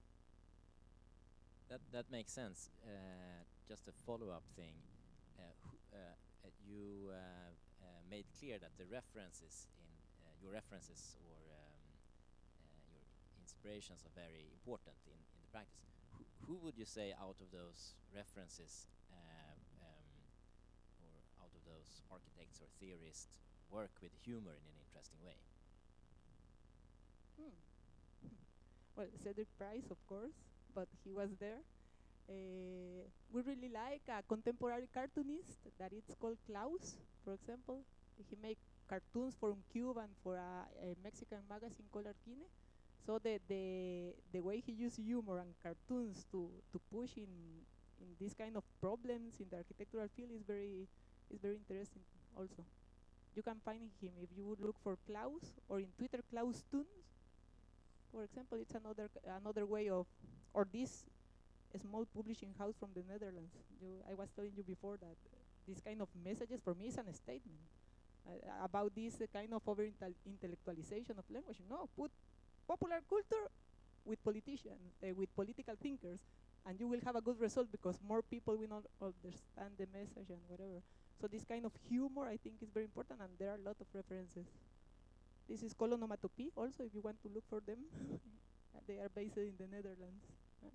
That that makes sense. Uh, just a follow-up thing. Uh, who, uh, uh, you uh, uh, made clear that the references in uh, your references or um, uh, your inspirations are very important in, in the practice. Who, who would you say out of those references uh, um, or out of those architects or theorists work with humor in an interesting way? Hmm. Well, Cedric Price, of course. but he was there. Uh, we really like a contemporary cartoonist that it's called Klaus, for example. He make cartoons for un Cube and for a, a Mexican magazine called Arquine. So the, the the way he used humor and cartoons to, to push in in this kind of problems in the architectural field is very is very interesting also. You can find him if you would look for Klaus, or in Twitter Klaus Tunes, for example. It's another another way of, or this small publishing house from the Netherlands. You, I was telling you before that this kind of messages for me is a statement uh, about this uh, kind of over intellectualization of language. No, put popular culture with politicians, uh, with political thinkers, and you will have a good result because more people will not understand the message and whatever. So this kind of humor, I think, is very important, and there are a lot of references. This is Colonomatopie also, if you want to look for them. They are based in the Netherlands. Uh.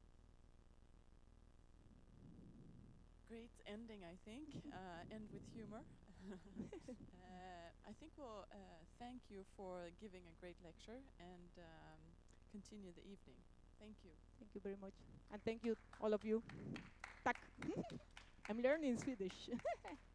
Great ending, I think. Uh, end with humor. uh, I think we'll uh, thank you for giving a great lecture and um, continue the evening. Thank you. Thank you very much. And thank you, all of you. Tack. I'm learning Swedish.